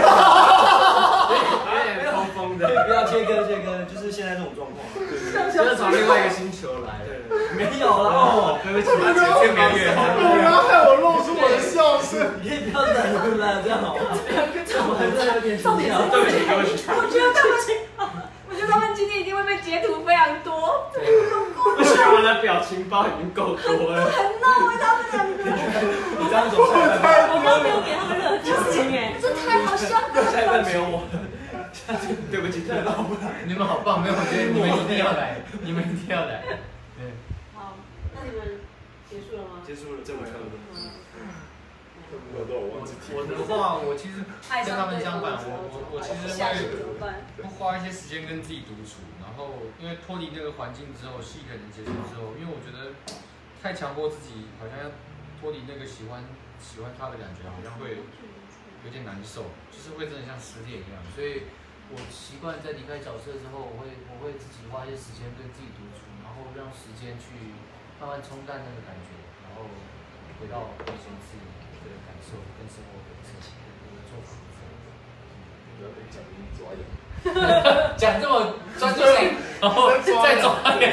有点疯疯的， 不要切割切割，就是现在这种状况， 就是从另外一个星球来。 对， 没有啦，哦，对不起，他前面没有。 我刚害我露出我的笑声。 你可以不要忍了，这样好吗？我还是有点重要。 对不起，对不起。 我觉得他们，我觉得他们今天一定会被截图非常多。 不行，我的表情包已经够多了。 很闹哎，他们两个。 你这样走下来， 我刚没有给他们热情哎，这太好笑了。 下一站没有我。 对不起，对不起。 你们好棒，没有，我觉得你们一定要来，你们一定要来。对。 好，那你们结束了吗？ 结束了，这回差不多。 我都有忘记提。 我的话，我其实跟他们相反，我我我其实会会花一些时间跟自己独处，然后因为脱离那个环境之后，戏可能结束之后，因为我觉得太强迫自己，好像要脱离那个喜欢喜欢他的感觉，好像会有点难受，就是会真的像失恋一样，所以。我习惯在离开角色之后，我会我会自己花一些时间跟自己独处，然后让时间去慢慢冲淡那个感觉，然后回到以前自己的感受跟生活本身。我的做法是这样。 不要被讲你抓痒。 讲这么专注性，然后再抓痒。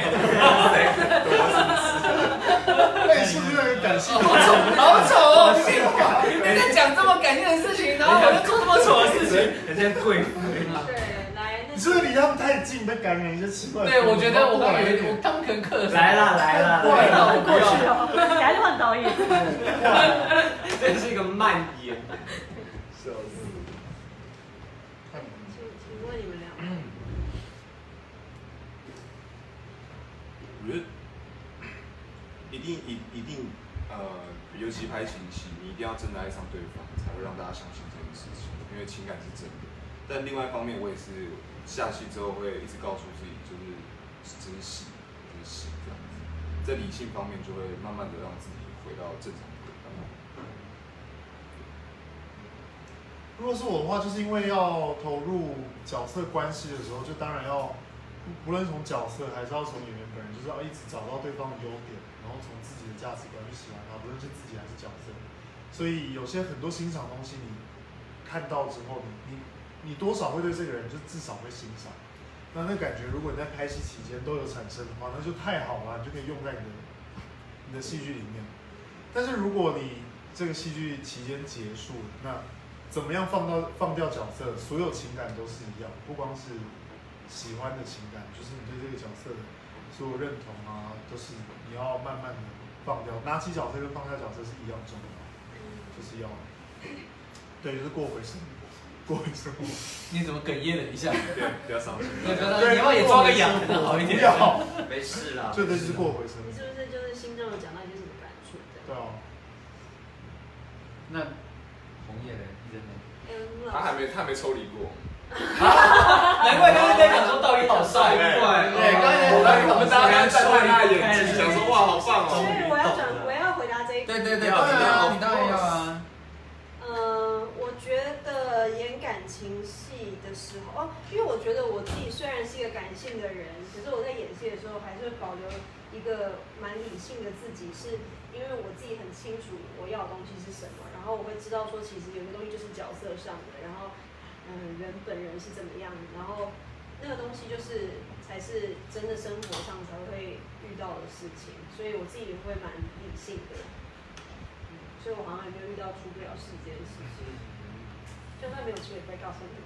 那你是不是很感性？ 好丑，好丑哦！你在讲这么感性的事情，然后我就做这么丑的事情， 人家贵妇。 对，来， 你是不是离他们太近，被感染一些奇怪的？ 对，我觉得我刚有一点，我他们可能克来啦来啦， 过来了， 过去了，赶紧换导演。 这是一个蔓延。 笑死。 请请问你们俩， 我觉得一定一一定呃，尤其拍情戏，你一定要真的爱上对方，才会让大家相信这件事情，因为情感是真的。但另外一方面，我也是下戏之后会一直告诉自己，就是这是戏，这是戏这样子。在理性方面，就会慢慢的让自己回到正常的轨道。 如果是我的话，就是因为要投入角色关系的时候，就当然要，不论从角色还是要从演员本人，就是要一直找到对方的优点，然后从自己的价值观去喜欢他，不论是自己还是角色。所以有些很多欣赏的东西，你看到之后，你你你多少会对这个人就至少会欣赏。那那感觉，如果你在拍戏期间都有产生的话，那就太好了，你就可以用在你的你的戏剧里面。但是如果你这个戏剧期间结束，那怎么样放到放掉角色，所有情感都是一样，不光是喜欢的情感，就是你对这个角色的所有认同啊，都是你要慢慢的放掉。拿起角色跟放下角色是一样重要，就是要，对，就是过回生活，过回生活。 你怎么哽咽了一下？ 对，不要伤心。 我觉得你要不要也抓个痒，可能好一点。 不要， 没事啦。 对，这就是过回生活。 你是不是就是心中有讲到一些什么感触？ 对啊。 那红叶呢？医生呢？ 他还没，他还没抽离过。 难怪刚才在讲说到底好帅，对，对，刚才我们大家看他的眼睛，想说哇，好棒哦。 所以我要转，我要回答这一对对对，当然要，你当然要啊。 呃，我觉得演感情戏的时候，哦，因为我觉得我自己虽然是一个感性的人，可是我在演戏的时候还是会保留一个蛮理性的自己，是因为我自己很清楚我要的东西是什么，然后我会知道说其实有些东西就是角色上的，然后嗯、呃、人本人是怎么样，然后那个东西就是才是真的生活上才会遇到的事情，所以我自己也会蛮理性的。所以我好像也没有遇到出不了事这件事情，就算没有出也不会告诉你。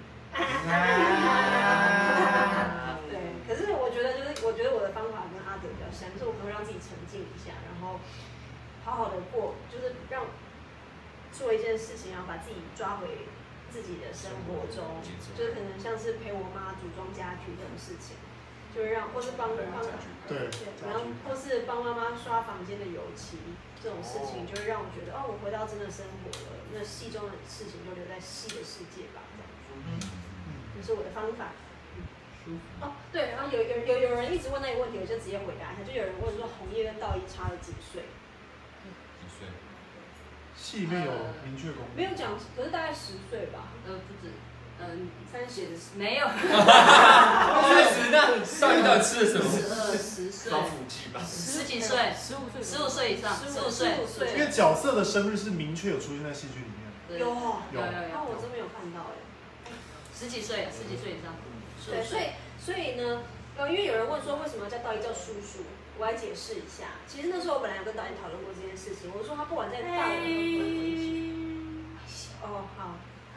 对，可是我觉得就是，我觉得我的方法跟阿德比较像，就是我们会让自己沉静一下，然后好好的过，就是让做一件事情，然后把自己抓回自己的生活中，就是可能像是陪我妈组装家具这种事情。就是让，或是帮帮， 对， 然后或是帮妈妈刷房间的油漆这种事情，就会让我觉得，哦，我回到真的生活了，那戏中的事情就留在戏的世界吧，这样。嗯，这是我的方法。哦，对，然后有有有有人一直问那个问题，我就直接回答一下。就有人问说，红叶跟道一差了几岁？ 几岁？ 戏里面有明确公布， 没有讲，可是大概十岁吧。 呃，不止。嗯， 三十没有。 三十那上一道吃了什么？ 十二十岁。 老腹肌吧。 十几岁，十五岁，十五岁以上，十五岁。 因为角色的生日是明确有出现在戏剧里面。 有有有有，那我真没有看到哎。 十几岁，十几岁以上。 对，所以所以呢， 呃，因为有人问说为什么要叫导演叫叔叔，我来解释一下。其实那时候我本来有跟导演讨论过这件事情，我说他不管在大人和关系。哦，好。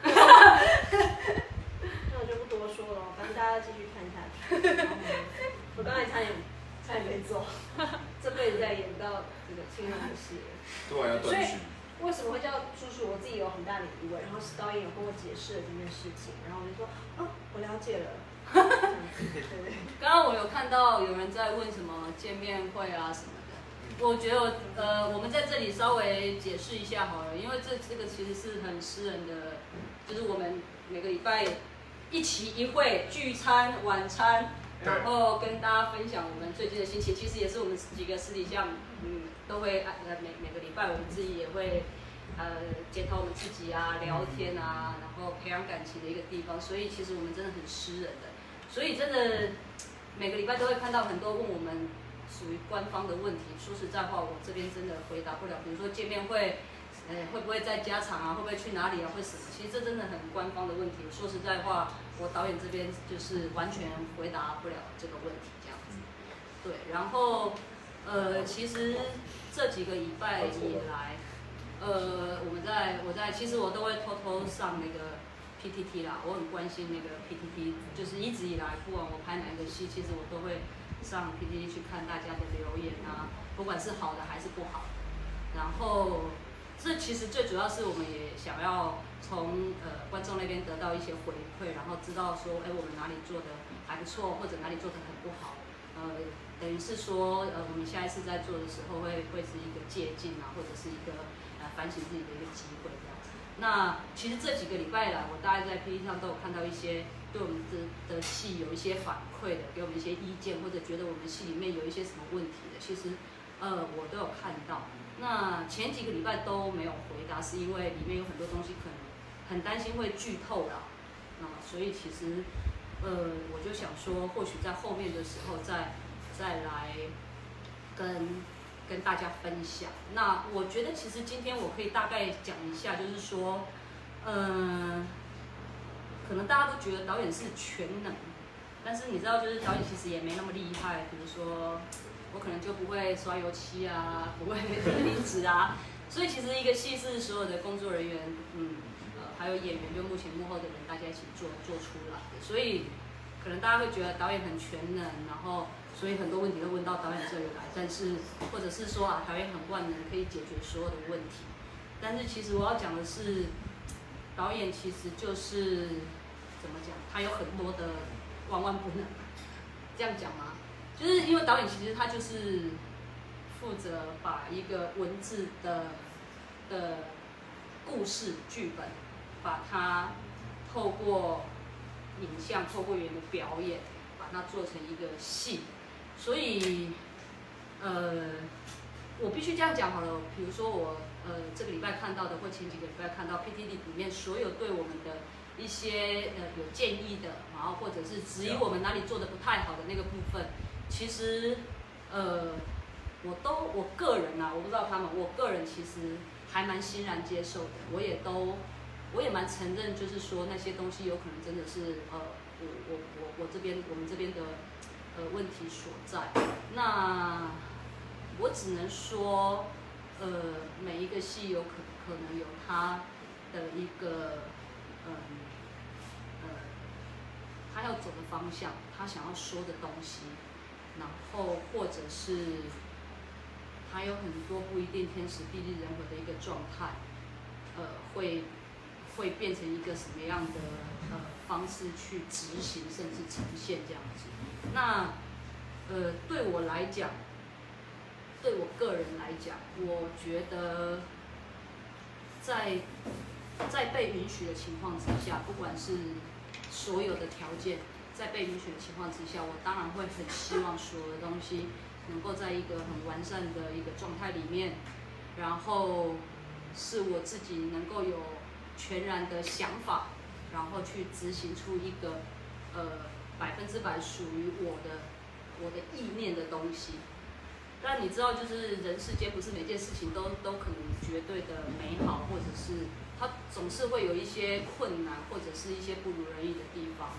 那我就不多说了，反正大家继续看下去。我刚才差点差点没做，这辈子再演不到这个青龙的戏了。 对啊，要断续。 为什么会叫叔叔？我自己有很大的疑问，然后导演有跟我解释了这件事情，然后我就说，哦，我了解了。 刚刚我有看到有人在问什么见面会啊什么的，我觉得呃我们在这里稍微解释一下好了，因为这这个其实是很私人的，就是我们每个礼拜一期一会聚餐晚餐，然后跟大家分享我们最近的心情，其实也是我们几个私底下嗯都会呃每每个礼拜我们自己也会呃检讨我们自己啊聊天啊，然后培养感情的一个地方，所以其实我们真的很私人的。所以真的每个礼拜都会看到很多问我们属于官方的问题。说实在话，我这边真的回答不了。比如说见面会，呃，会不会在家场啊？会不会去哪里啊？会什么？其实这真的很官方的问题。说实在话，我导演这边就是完全回答不了这个问题，这样子。对，然后呃，其实这几个礼拜以来，呃，我们在我在其实我都会偷偷上那个。P T T 啦，我很关心那个 P T T， 就是一直以来，不管我拍哪一个戏，其实我都会上 P T T 去看大家的留言啊，不管是好的还是不好的。然后，这其实最主要是我们也想要从呃观众那边得到一些回馈，然后知道说，哎，我们哪里做的还不错，或者哪里做的很不好。呃，等于是说，呃，我们下一次在做的时候会会是一个借鉴啊，或者是一个呃反省自己的一个机会这样。那其实这几个礼拜来，我大概在 P T T 上都有看到一些对我们的的戏有一些反馈的，给我们一些意见，或者觉得我们戏里面有一些什么问题的，其实呃我都有看到。那前几个礼拜都没有回答，是因为里面有很多东西可能很担心会剧透啦。那所以其实呃我就想说，或许在后面的时候再再来跟。跟大家分享。那我觉得其实今天我可以大概讲一下，就是说，嗯、呃，可能大家都觉得导演是全能，但是你知道，就是导演其实也没那么厉害。比如说，我可能就不会刷油漆啊，不会离子啊。所以其实一个戏是所有的工作人员，嗯，呃，还有演员，就幕前幕后的人，大家一起做做出来的。所以可能大家会觉得导演很全能，然后。所以很多问题都问到导演这里来，但是或者是说啊，导演很万能，可以解决所有的问题。但是其实我要讲的是，导演其实就是怎么讲，他有很多的万万不能。这样讲吗？就是因为导演其实他就是负责把一个文字的的故事剧本，把它透过影像、透过演员的表演，把它做成一个戏。所以，呃，我必须这样讲好了。比如说我呃这个礼拜看到的，或前几个礼拜看到 P T T 里面所有对我们的一些呃有建议的，然后或者是质疑我们哪里做的不太好的那个部分，其实呃我都我个人啊，我不知道他们，我个人其实还蛮欣然接受的。我也都我也蛮承认，就是说那些东西有可能真的是呃我我我我这边我们这边的。呃，问题所在。那我只能说，呃，每一个戏有可可能有它的一个，嗯，呃，他要走的方向，他想要说的东西，然后或者是他有很多不一定天时地利人和的一个状态，呃，会会变成一个什么样的呃方式去执行，甚至呈现这样子。那，呃，对我来讲，对我个人来讲，我觉得在在被允许的情况之下，不管是所有的条件，在被允许的情况之下，我当然会很希望所有的东西能够在一个很完善的一个状态里面，然后是我自己能够有全然的想法，然后去执行出一个呃。百分之百属于我的我的意念的东西，但你知道，就是人世间不是每件事情都都可能绝对的美好，或者是它总是会有一些困难，或者是一些不如人意的地方。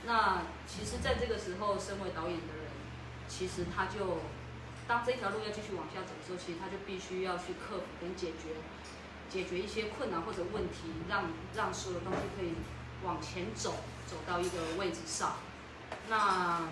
那其实，在这个时候，身为导演的人，其实他就当这条路要继续往下走的时候，其实他就必须要去克服跟解决解决一些困难或者问题，让让所有东西可以往前走，走到一个位置上。那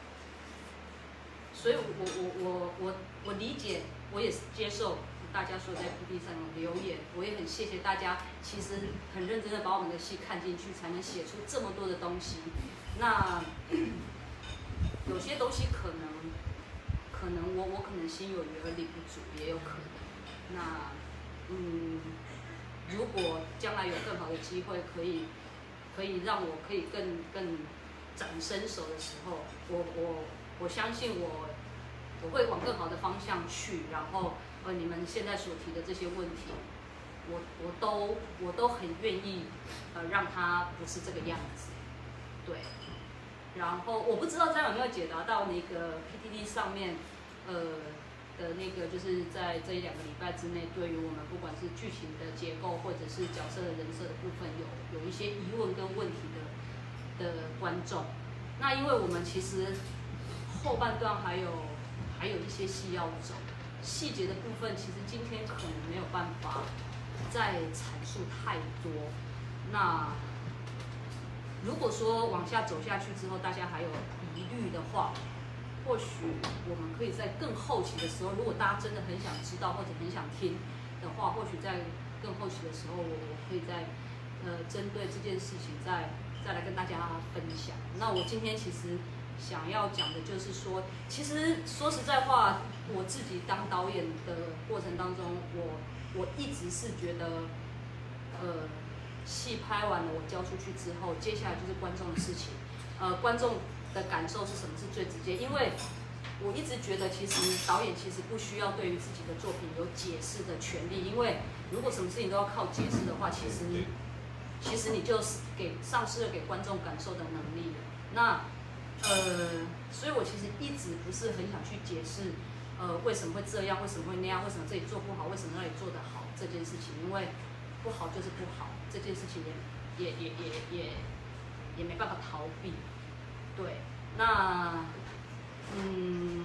所以我，我我我我我理解，我也接受大家所有在 P P T 上的留言，我也很谢谢大家，其实很认真的把我们的戏看进去，才能写出这么多的东西。那有些东西可能，可能我我可能心有余而力不足，也有可能。那嗯，如果将来有更好的机会，可以可以让我可以更更展身手的时候，我我我相信我我会往更好的方向去，然后呃你们现在所提的这些问题，我我都我都很愿意呃让它不是这个样子，对。然后我不知道这样有没有解答到那个 P T T 上面呃的那个，就是在这一两个礼拜之内，对于我们不管是剧情的结构或者是角色的人设的部分，有有一些疑问跟问题的的观众。那因为我们其实后半段还有还有一些戏要走，细节的部分其实今天可能没有办法再阐述太多。那如果说往下走下去之后，大家还有疑虑的话，或许我们可以在更后期的时候，如果大家真的很想知道或者很想听的话，或许在更后期的时候，我我可以再呃针对这件事情再再来跟大家分享。那我今天其实想要讲的就是说，其实说实在话，我自己当导演的过程当中，我我一直是觉得，呃。戏拍完了，我交出去之后，接下来就是观众的事情。呃，观众的感受是什么是最直接？因为我一直觉得，其实导演其实不需要对于自己的作品有解释的权利，因为如果什么事情都要靠解释的话，其实其实你就给丧失了给观众感受的能力了。那呃，所以我其实一直不是很想去解释，呃，为什么会这样，为什么会那样，为什么这里做不好，为什么那里做得好这件事情，因为不好就是不好。这件事情也也也也也也没办法逃避，对，那嗯，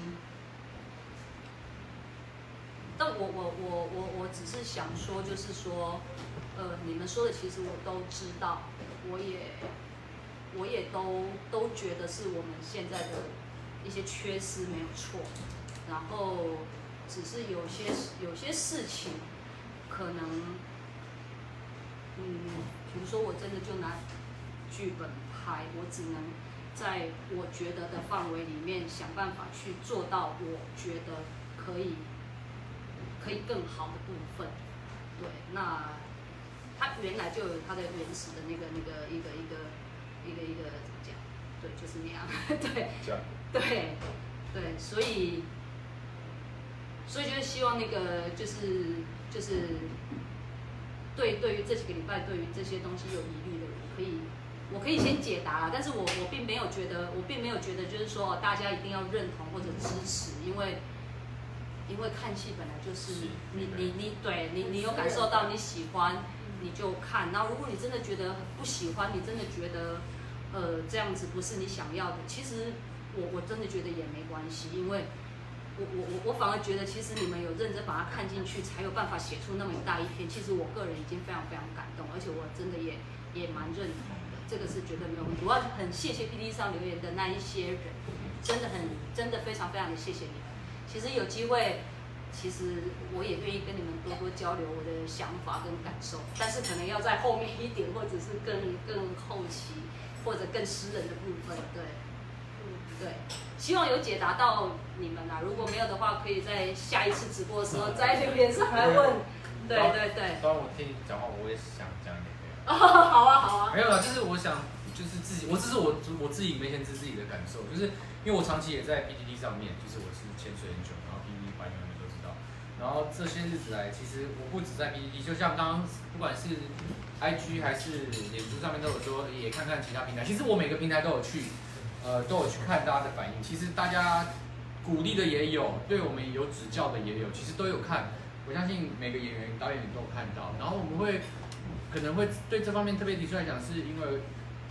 但我我我我我只是想说，就是说，呃，你们说的其实我都知道，我也我也都都觉得是我们现在的一些缺失没有错，然后只是有些有些事情可能。嗯，比如说我真的就拿剧本拍，我只能在我觉得的范围里面想办法去做到我觉得可以可以更好的部分。对，那它原来就有它的原始的那个那个一个一个一个一个怎么讲？对，就是那样。对，对对，所以所以就是希望那个就是就是。对，对于这几个礼拜，对于这些东西有疑虑的人，可以，我可以先解答啦。但是我我并没有觉得，我并没有觉得就是说大家一定要认同或者支持，因为因为看戏本来就是你你你对你你有感受到你喜欢，你就看。然后如果你真的觉得不喜欢，你真的觉得呃这样子不是你想要的，其实我我真的觉得也没关系，因为。我我我我反而觉得，其实你们有认真把它看进去，才有办法写出那么一大一篇。其实我个人已经非常非常感动，而且我真的也也蛮认同的，这个是绝对没有问题。我要很谢谢 P D 上留言的那一些人，真的很真的非常非常的谢谢你们。其实有机会，其实我也愿意跟你们多多交流我的想法跟感受，但是可能要在后面一点，或者是更更后期，或者更私人的部分，对。对，希望有解答到你们啦。如果没有的话，可以在下一次直播的时候在留言上来问。对对对。 当然我听你讲话，我也想讲一点。 哦，好啊好啊。 没有啦，就是我想，就是自己，我这是我我自己没前自自己的感受，就是因为我长期也在 P T T 上面，就是我是潜水很久，然后 P T T 班友们都知道。然后这些日子来，其实我不止在 P T T， 就像刚刚不管是 I G 还是脸书上面都有说，也看看其他平台。其实我每个平台都有去。呃，都有去看大家的反应，其实大家鼓励的也有，对我们有指教的也有，其实都有看。我相信每个演员、导演都有看到。然后我们会可能会对这方面特别提出来讲，是因为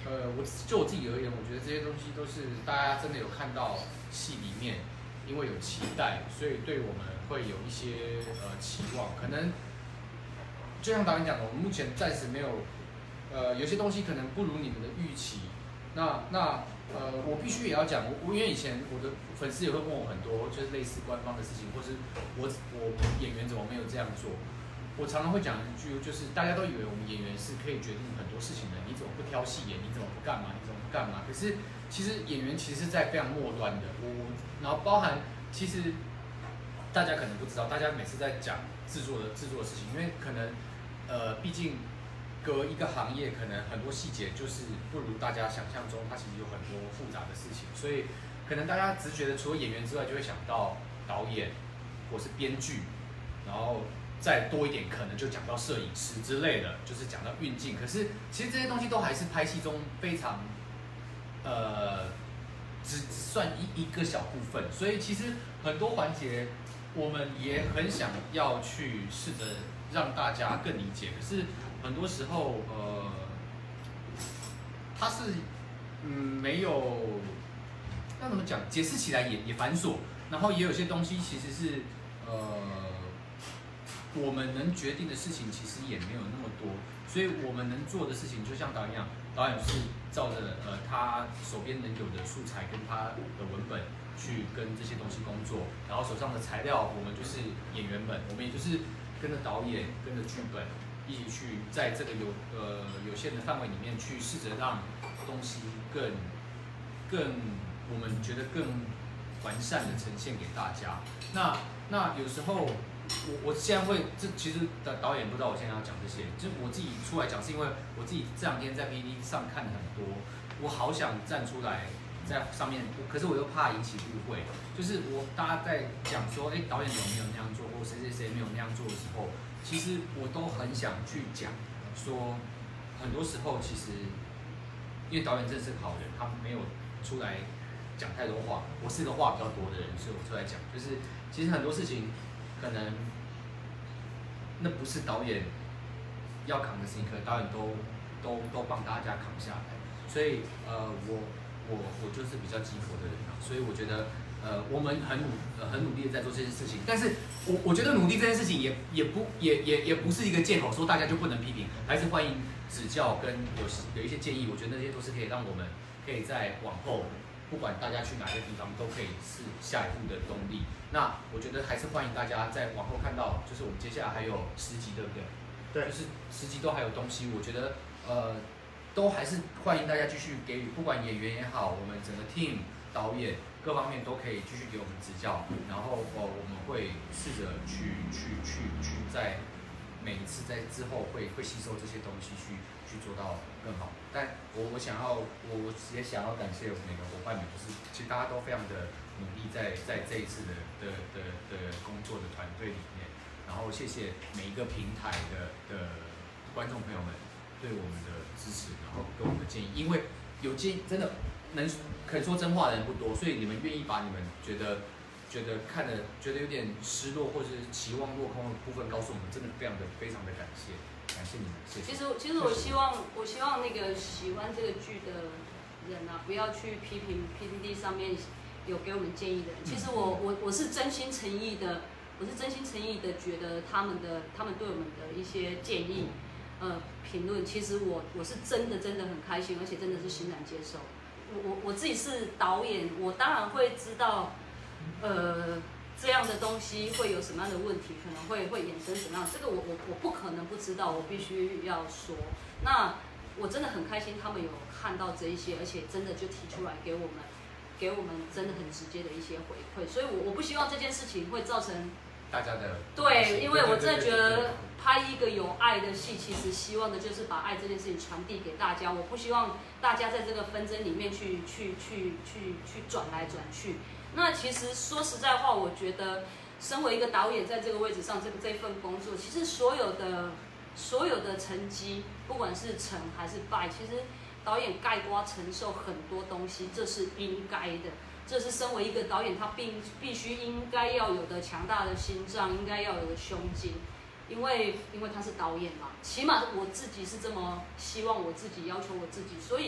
呃，我就我自己而言，我觉得这些东西都是大家真的有看到戏里面，因为有期待，所以对我们会有一些呃期望。可能就像导演讲的，我们目前暂时没有，呃，有些东西可能不如你们的预期。那那呃，我必须也要讲，我我因为以前我的粉丝也会问我很多，就是类似官方的事情，或是我我演员怎么没有这样做。我常常会讲一句，就是大家都以为我们演员是可以决定很多事情的，你怎么不挑戏演？你怎么不干嘛？你怎么不干嘛？可是其实演员其实是在非常末端的。我然后包含其实大家可能不知道，大家每次在讲制作的制作的事情，因为可能呃，毕竟隔一个行业，可能很多细节就是不如大家想象中，它其实有很多复杂的事情，所以可能大家直觉的除了演员之外，就会想到导演或是编剧，然后再多一点可能就讲到摄影师之类的，就是讲到运镜。可是其实这些东西都还是拍戏中非常呃只只算一一个小部分，所以其实很多环节我们也很想要去试着让大家更理解，可是很多时候呃它是嗯没有要怎么讲，解释起来也也繁琐，然后也有些东西其实是呃。我们能决定的事情其实也没有那么多，所以我们能做的事情就像导演一样，导演是照着呃他手边能有的素材跟他的文本去跟这些东西工作，然后手上的材料我们就是演员们，我们也就是跟着导演跟着剧本一起去在这个有呃有限的范围里面去试着让东西更更我们觉得更完善的呈现给大家。那那有时候。我我现在会，这其实的导演不知道我现在要讲这些，就我自己出来讲，是因为我自己这两天在 P D 上看很多，我好想站出来在上面，可是我又怕引起误会，就是我大家在讲说，哎，导演有没有那样做，或谁谁谁没有那样做的时候，其实我都很想去讲，说很多时候其实，因为导演真的是个好人，他没有出来讲太多话，我是个话比较多的人，所以我出来讲，就是其实很多事情。可能那不是导演要扛的事情，可能导演都都都帮大家扛下来，所以呃，我我我就是比较激活的人啊，所以我觉得呃，我们很努呃很努力的在做这件事情，但是我我觉得努力这件事情也也不也也也不是一个借口，说大家就不能批评，还是欢迎指教跟有有一些建议，我觉得那些都是可以让我们可以在往后。不管大家去哪个地方，都可以是下一步的动力。那我觉得还是欢迎大家在往后看到，就是我们接下来还有十集，对不对？ 对， 就是十集都还有东西。我觉得呃，都还是欢迎大家继续给予，不管演员也好，我们整个 team、导演各方面都可以继续给我们指教。然后哦，我们会试着去去去去在每一次在之后会会吸收这些东西去。去做到更好，但我我想要，我我也想要感谢每个伙伴们，就是其实大家都非常的努力在，在在这一次的的的的工作的团队里面，然后谢谢每一个平台的的观众朋友们对我们的支持，然后给我们的建议，因为有建真的能肯说真话的人不多，所以你们愿意把你们觉得觉得看的觉得有点失落或者是期望落空的部分告诉我们，真的非常的非常的感谢。感谢你们，谢谢。 其实，其实我希望，我希望那个喜欢这个剧的人啊，不要去批评 P D D 上面有给我们建议的人。其实我我我是真心诚意的，我是真心诚意的觉得他们的他们对我们的一些建议，呃，评论，其实我我是真的真的很开心，而且真的是欣然接受。我我我自己是导演，我当然会知道，呃。这样的东西会有什么样的问题，可能会会衍生什么样？这个我我我不可能不知道，我必须要说。那我真的很开心，他们有看到这一些，而且真的就提出来给我们，给我们真的很直接的一些回馈。所以我我不希望这件事情会造成大家的对，因为我真的觉得拍一个有爱的戏，其实希望的就是把爱这件事情传递给大家。我不希望大家在这个纷争里面去去去去去转来转去。那其实说实在话，我觉得身为一个导演，在这个位置上，这个这份工作，其实所有的所有的成绩，不管是成还是败，其实导演概括承受很多东西，这是应该的。这是身为一个导演，他必必须应该要有的强大的心脏，应该要有的胸襟，因为因为他是导演嘛，起码我自己是这么希望我自己，要求我自己，所以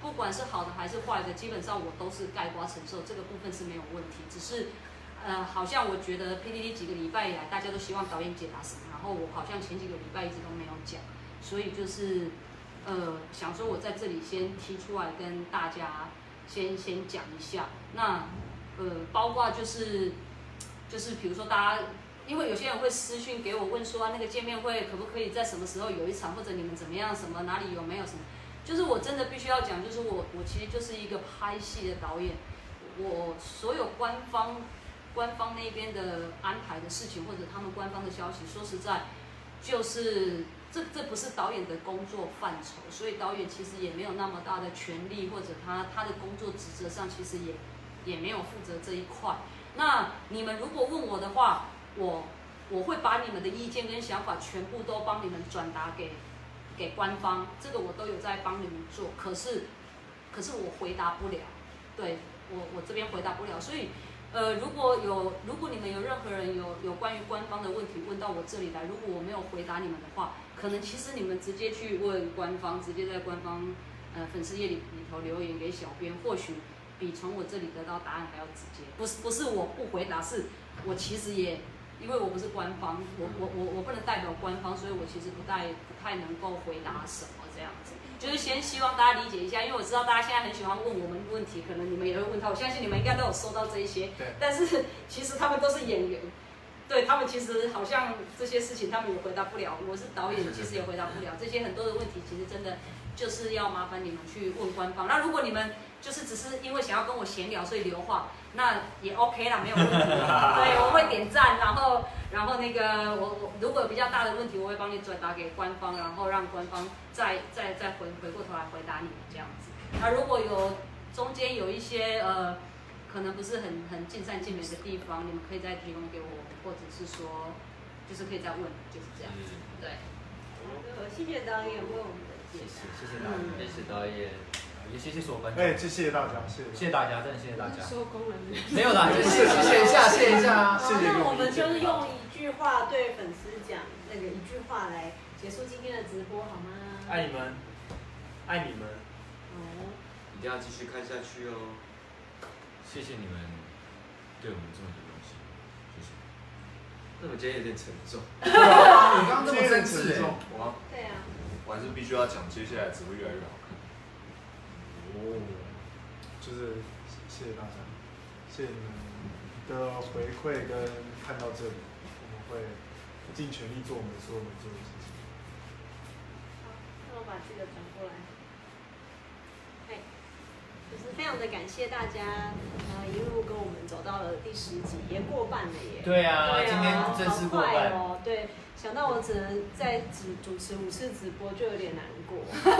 不管是好的还是坏的，基本上我都是概括承受，这个部分是没有问题。只是，呃，好像我觉得 P T T 几个礼拜以来，大家都希望导演解答什么，然后我好像前几个礼拜一直都没有讲，所以就是，呃，想说我在这里先提出来跟大家先先讲一下。那，呃，包括就是，就是比如说大家。因为有些人会私讯给我问说、啊，那个见面会可不可以在什么时候有一场，或者你们怎么样，什么哪里有没有什么？就是我真的必须要讲，就是我我其实就是一个拍戏的导演，我所有官方官方那边的安排的事情，或者他们官方的消息，说实在，就是这这不是导演的工作范畴，所以导演其实也没有那么大的权利，或者他他的工作职责上其实也也没有负责这一块。那你们如果问我的话，我我会把你们的意见跟想法全部都帮你们转达给给官方，这个我都有在帮你们做。可是可是我回答不了，对我我这边回答不了。所以呃，如果有如果你们有任何人有有关于官方的问题问到我这里来，如果我没有回答你们的话，可能其实你们直接去问官方，直接在官方呃粉丝页里里头留言给小编，或许比从我这里得到答案还要直接。不是不是我不回答，是我其实也。因为我不是官方，我我我我不能代表官方，所以我其实不太不太能够回答什么这样子。就是先希望大家理解一下，因为我知道大家现在很喜欢问我们问题，可能你们也会问他，我相信你们应该都有收到这一些。 对。 但是其实他们都是演员，对他们其实好像这些事情他们也回答不了。我是导演，其实也回答不了这些很多的问题，其实真的就是要麻烦你们去问官方。那如果你们就是只是因为想要跟我闲聊，所以留话。那也 OK 啦，没有问题。对，我会点赞，然后，然后那个我我如果有比较大的问题，我会帮你转达给官方，然后让官方再再再回回过头来回答你们这样子。那如果有中间有一些呃，可能不是很很尽善尽美的地方，你们可以再提供给我，或者是说，就是可以再问，就是这样子。对。 好的，谢谢导演为我们的解答。 谢谢导演，谢谢导演。也谢谢所有观众。 哎，谢谢大家，谢谢， 谢谢大家，真的谢谢大家。 收工了。 没有啦，就谢谢一下，谢谢一下。 好，那我们就是用一句话对粉丝讲，那个一句话来结束今天的直播，好吗？ 爱你们，爱你们。 哦。 一定要继续看下去哦。 谢谢你们对我们这么多东西，谢谢。 那我今天有点沉重。 对啊，你刚刚这么真挚哎。 我。 对啊。 我还是必须要讲，接下来只会越来越好看。 哦，就是谢谢大家，谢谢你们的回馈跟看到这里，我们会尽全力做我们所有能做的事情。 好，那我把这个转过来。哎，就是非常的感谢大家，呃，一路跟我们走到了第十集，也过半了耶。 对啊， 对啊今天正式过半哦。对，想到我只能再只主持五次直播，就有点难过。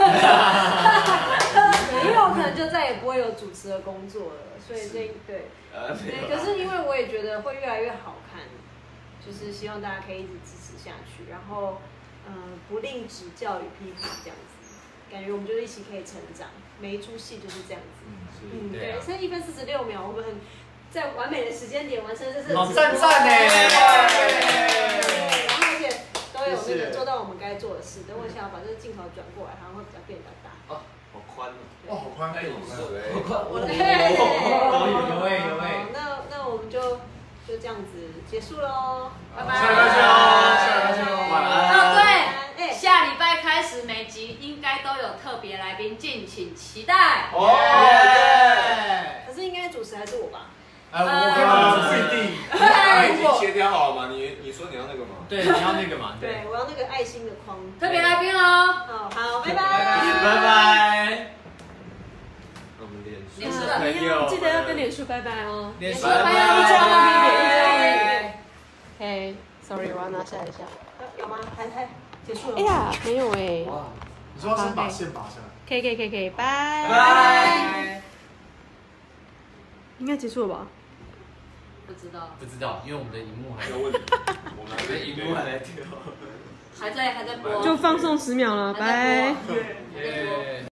因为我可能就再也不会有主持的工作了，所以这对，对，可是因为我也觉得会越来越好看，就是希望大家可以一直支持下去，然后，呃，不吝指教与批评这样子，感觉我们就一起可以成长，每一出戏就是这样子。嗯，对，现在一分四十六秒，我们很在完美的时间点完成这次。 好赞赞呢！ 然后而且都有那个做到我们该做的事。等我一下把这个镜头转过来，好像会比较变比较大。 哦，好宽哦。 哦，好宽， 哎， 好宽， 我的有味有味。 那那我们就就这样子结束喽，拜拜。 下礼拜见哦，下礼拜见哦，晚安。 哦对，下礼拜开始每集应该都有特别来宾，敬请期待。 哦耶！ 可是应该主持还是我吧？ 哎，我我不一定。 已经切掉好了吗？你你说你要那个吗？ 对，你要那个嘛？ 对，我要那个爱心的框。 特别来宾哦。 好好，拜拜。 拜拜。 我们脸书脸书的朋友记得要跟脸书拜拜哦。 脸书拜拜。 一张可以点，一张可以点。嘿 ，sorry， 我要拿下一下。有吗？还还结束了？哎呀，没有哎。 哇，你说要先把线拔下来。 可以可以可以可以，拜拜。 应该结束了吧？ 不知道， 不知道，因为我们的荧幕还没有问题，我们还在荧幕还在跳， 还在还在播， 就放送十秒了，拜。 耶。